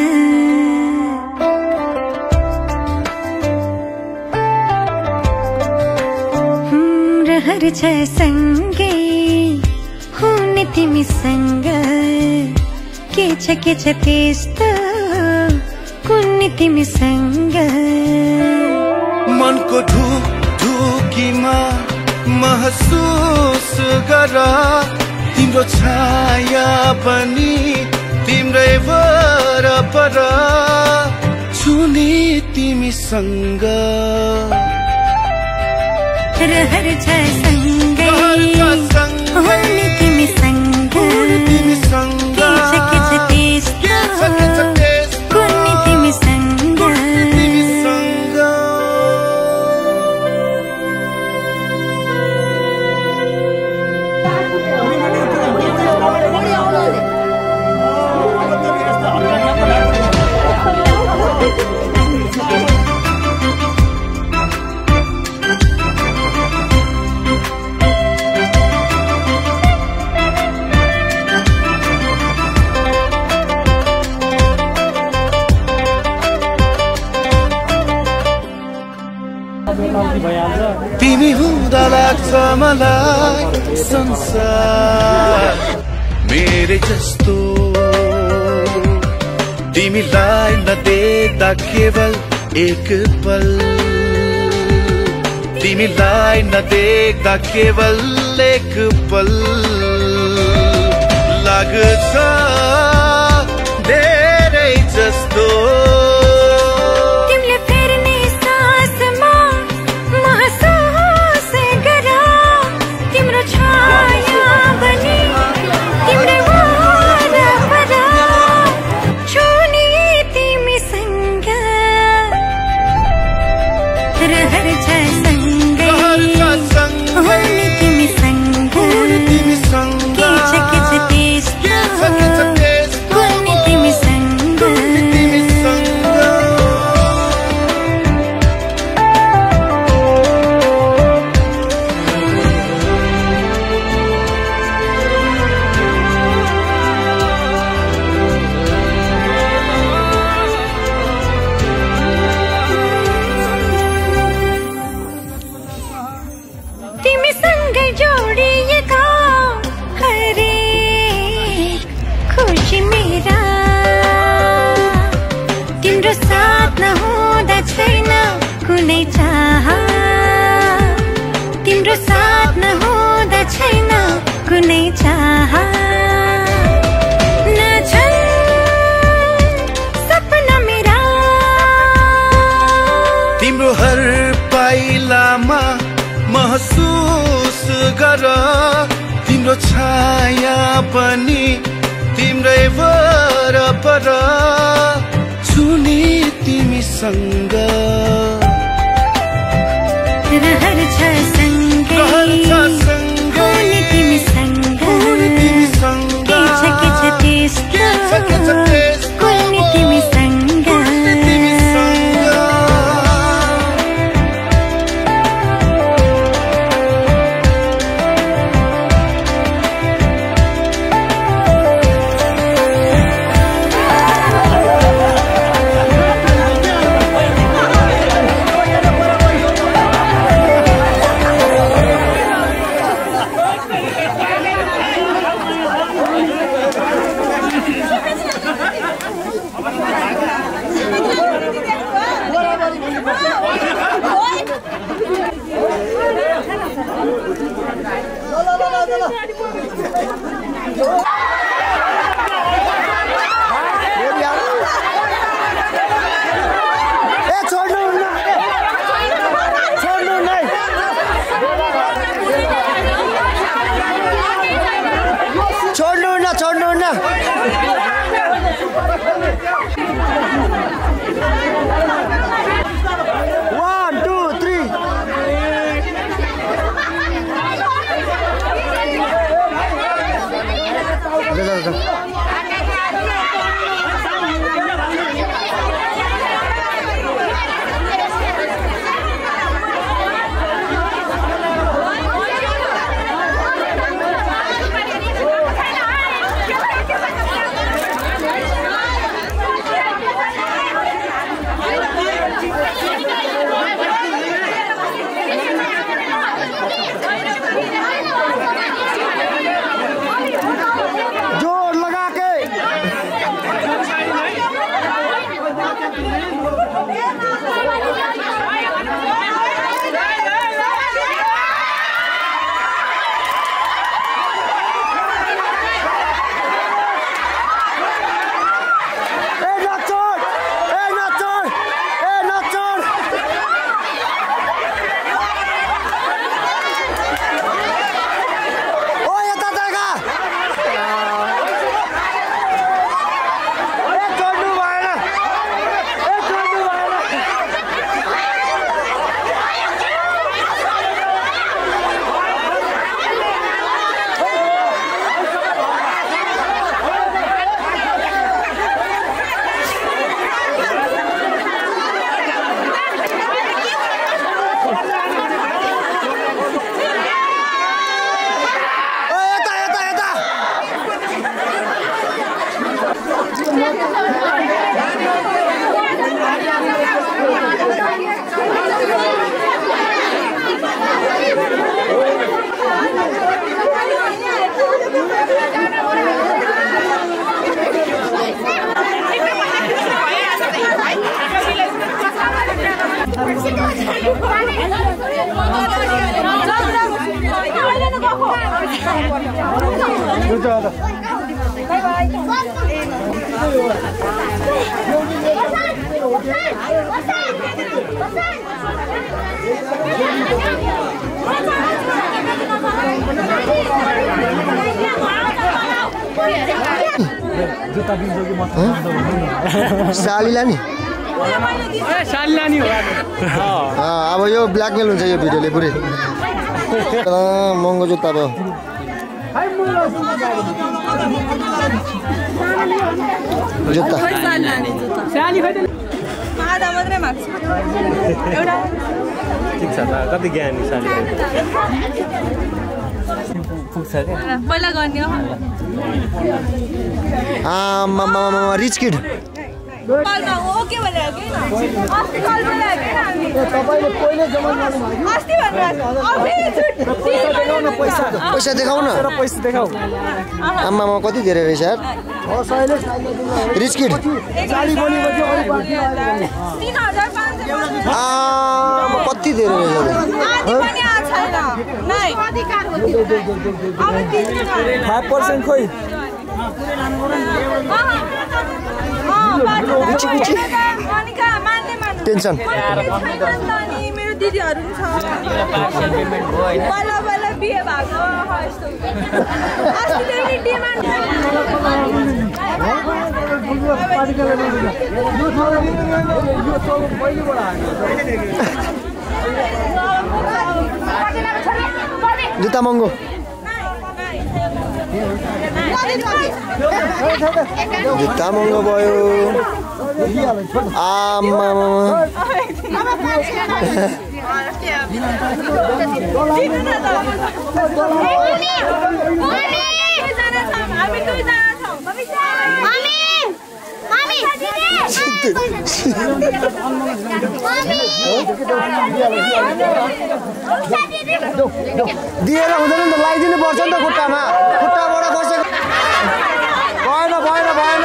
रहर छ सँगै हुने तिमीसँग के छ के छ त्यस्तो कुन्नी तिमीसँग मनको ढुक ढुकीमा महसुस गर तिम्रो छाया पनि तिम्रै वरपर छुने तिमीसँग रहर छ सँगै हुने तिमीसँग के छ के छ त्यस्तो कुन्नी तिमीसँग तिमी हुँदा लाग्छ मलाई संसार मेरे जस्तो तिमीलाई नदेख्दा केवल एक पल तिमीलाई नदेख्दा केवल एक पल लाग्छ धेरै जस्तो जोडिएका हरेक खुसी मेरा तिम्रो साथ नहुँदा छैन कुनै चाह तिम्रो साथ नहुँदा छैन कुनै चाह तिम्रो हर पाइलामा महसुस गर तिम्रो छाया पनि तिम्रै वरपर छुनी तिमीसँग रहर छ सँगै हुने तिमीसँग के छ के छ त्यस्तो कुनै तिमीसँग सालीला नि सालीला नि अब यो ब्ल्याकमेल हुन्छ यो भिडियोले पुरै महँगो जुत्ता भयो जुत्ता ठिक छ त कति ज्ञानी साली पुग्छ क्या पहिला गर्ने आमा रिच किड कलमा ओके भनेर के न अस्ति कलमा लाग्यो नि हामी तपाईले पहिले जम्मा गर्नुभयो अस्ति भन्नु अब फेरि छुट पैसा पैसा देखाउ न पैसा देखाउ आम्मामा कति धेरै रहेछ यार हो सहिले रिच किड चाली बनेपछि अलि बाँकी तीन हजार पाँच सय आ कति धेरै रहेछ आधी पनि आ छैन नै अधिकार हो त्यो अब तिर्नु पाँच परसेन्ट खोइ टेन्सन मेरो दिदीहरू पनि छ बल्ल बल्ल बिहे भएको अस्ति डिमान्ड जुत्ता महँगो जुत्ता महँगो भयो आमा दिएर हुँदैन नि त लगाइदिनु पर्छ नि त खुट्टामा खुट्टाबाट खसेको भएन भएन भएन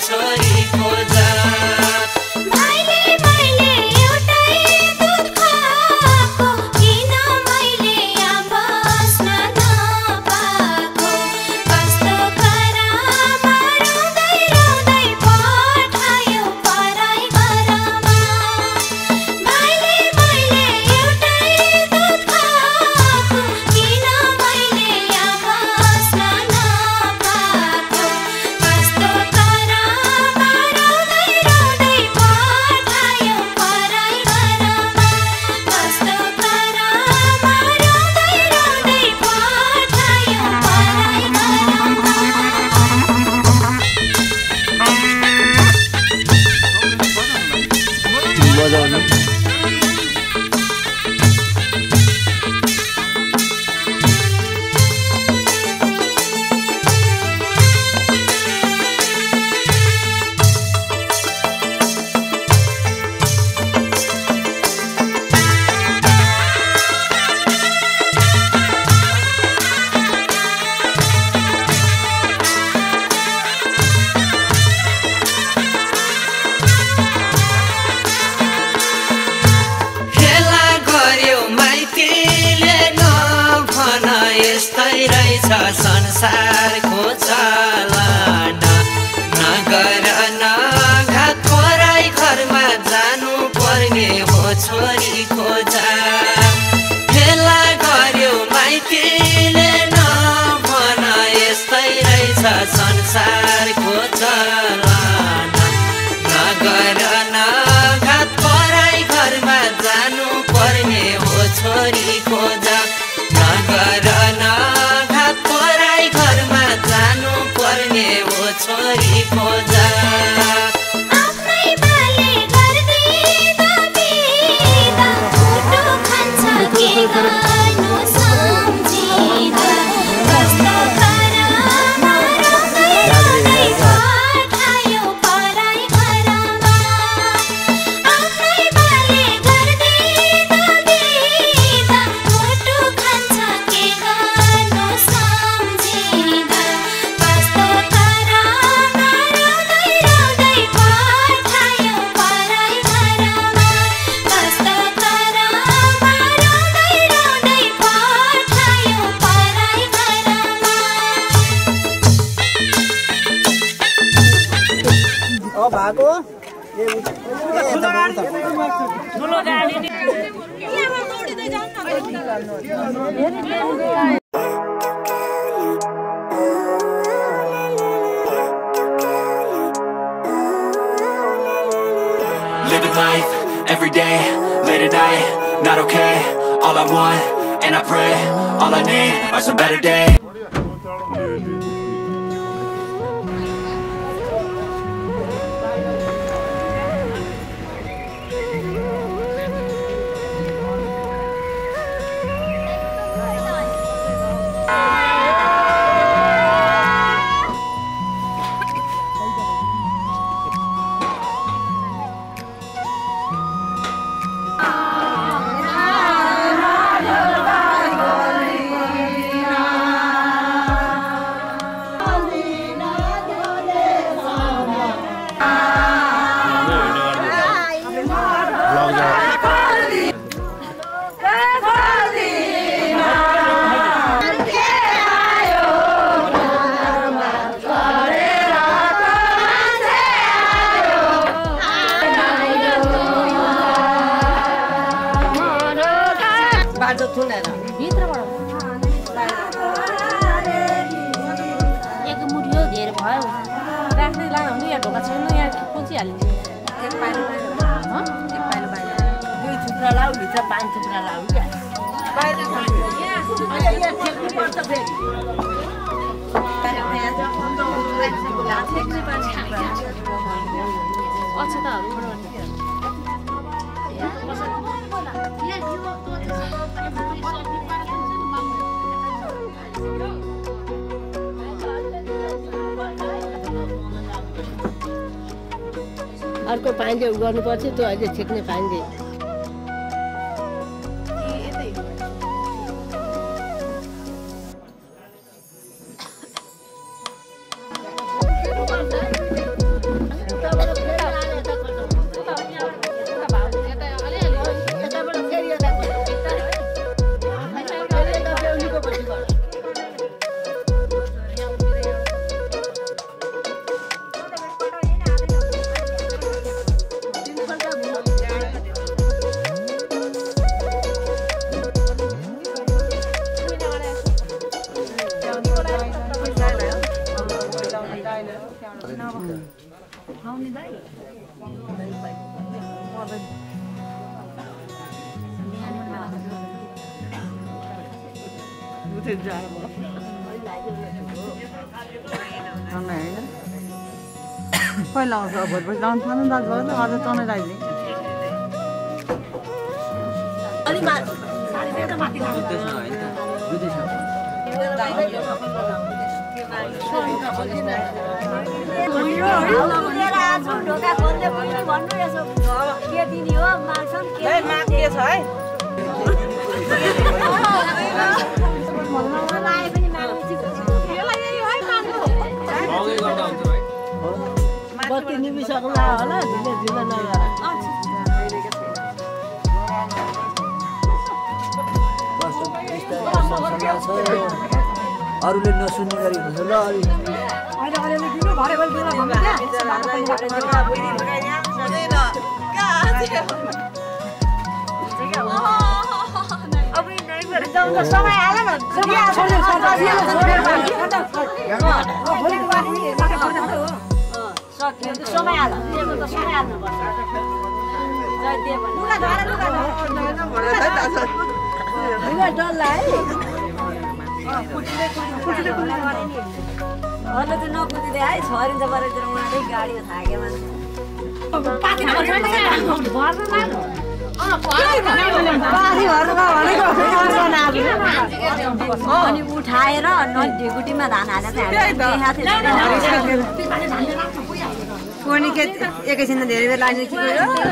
छोरी खोजा संसारको चलन नगर नघात पराई घरमा जानु पर्ने हो छोरी खोजा फेला गर्यो माइतीले नभन यस्तै रहेछ संसारको चलन नगर नघात पराई घरमा जानु पर्ने हो छोरी खोजा नगर नघात पराई घरमा जानु पर्ने हो छोरी खोजा आफ्नै बाले गर्दिँदा बिदा उठो खान्छ के गर्नु सम्झिँदा कस्तो करामा रोँदै रोँदै पठायो पराई घरमा आफ्नै बाले गर्दिँदा बिदा उठो खान्छ के गर्नु सम्झिँदा कस्तो करामा रोँदै रोँदै पठायो पराई घरमा कस्तो करामा रोँदै रोँदै पठायो पराई घरमा ओ भएको ए Living life every day, late at night, not okay. All I want, and I pray, all I need are some better days. बाटो थुनेर भित्रबाट एक मुठियो धेरै भयो राख्दै लानु भने यहाँ ढोका छैन यहाँ पुछिहाल्ने एक पाइलो बाहिर एक पाइलो बाहिर दुई थुप्रा लाउ भित्र पाँच थुप्रा लाउ क्या बाहिर यहाँ ठेक्नु पर्छ फेरि अर्को पाइँदै गर्नुपर्छ त्यो अहिले ठेक्ने पाइँदै आउने दाइ पहिला आउँछ भोलिपछि लाउनु थाल्नु दाजु भयो अझ तनै लगाइदिए ढोका खोल्दै भन्नु यसो के दिने हो माग्छन् के माग्ने छ है बत्ती निभिसक्ला होला ढिलो ढिलो नगर अरूले नसुन्ने गरी हुन्छ ल अहिले अलिअलि दिनु भरे भरे दिनु भन्नु क्या समय आला न समय आला समय हाल्नुपर्छ डल्ला है अन्त त्यो नकुदिँदै है छरिन्छ बरेतिर उहाँले गाडी थाकेमा अनि उठाएर ढिकुटीमा धान हालेर एकैछिन धेरै बेर लाग्छ कि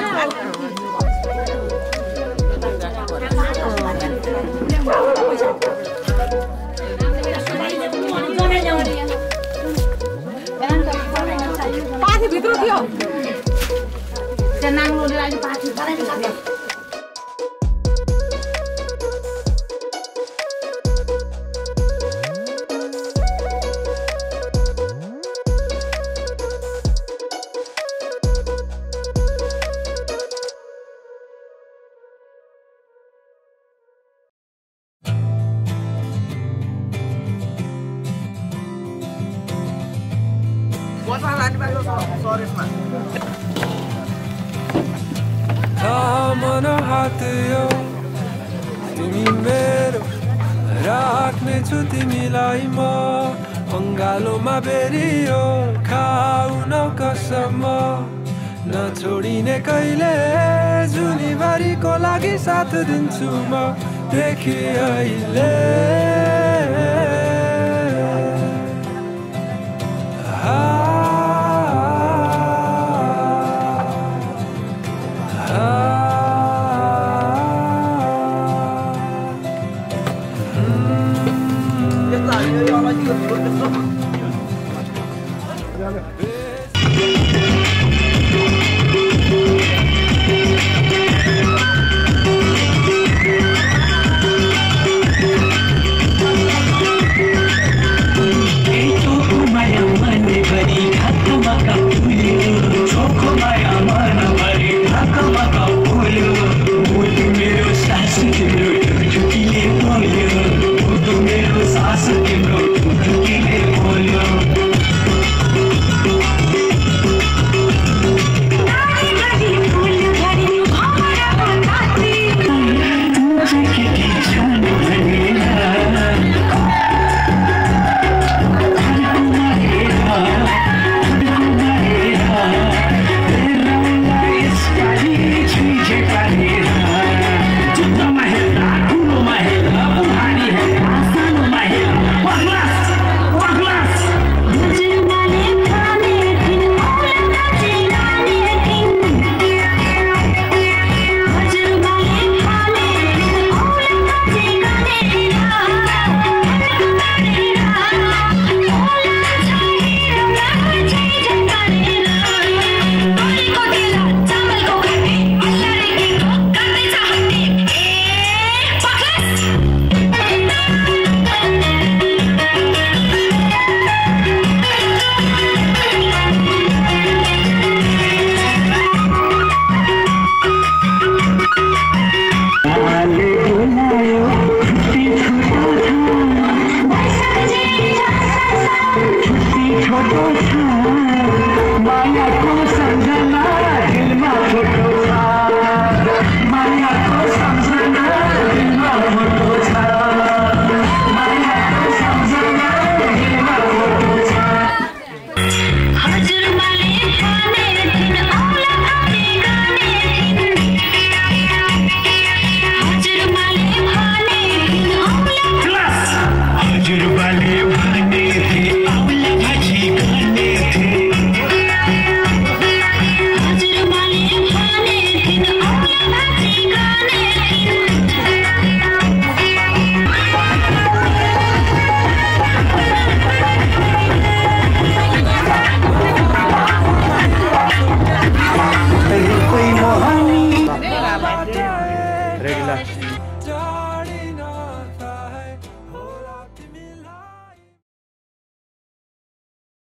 पाथी भित्र थियो त्यो नाङ्लोले लागि पाथी पराइदियो थामन हात यो तिमी मेरो राख्नेछु तिमीलाई म अङ्गालोमा बेरियो खाउन कसम नछोडिने कहिले जुनीभरिको लागि साथ दिन्छु म देखि अहिले मायाको सम्झना दिलमा फोटो छ मायाको सम्झना दिलमा फोटो छ मायाको सम्झना दिलमा फोटो छ हजुरबाले भने दिन औला आउने गाने दिन हजुरबाले भने दिन औला हजुरबा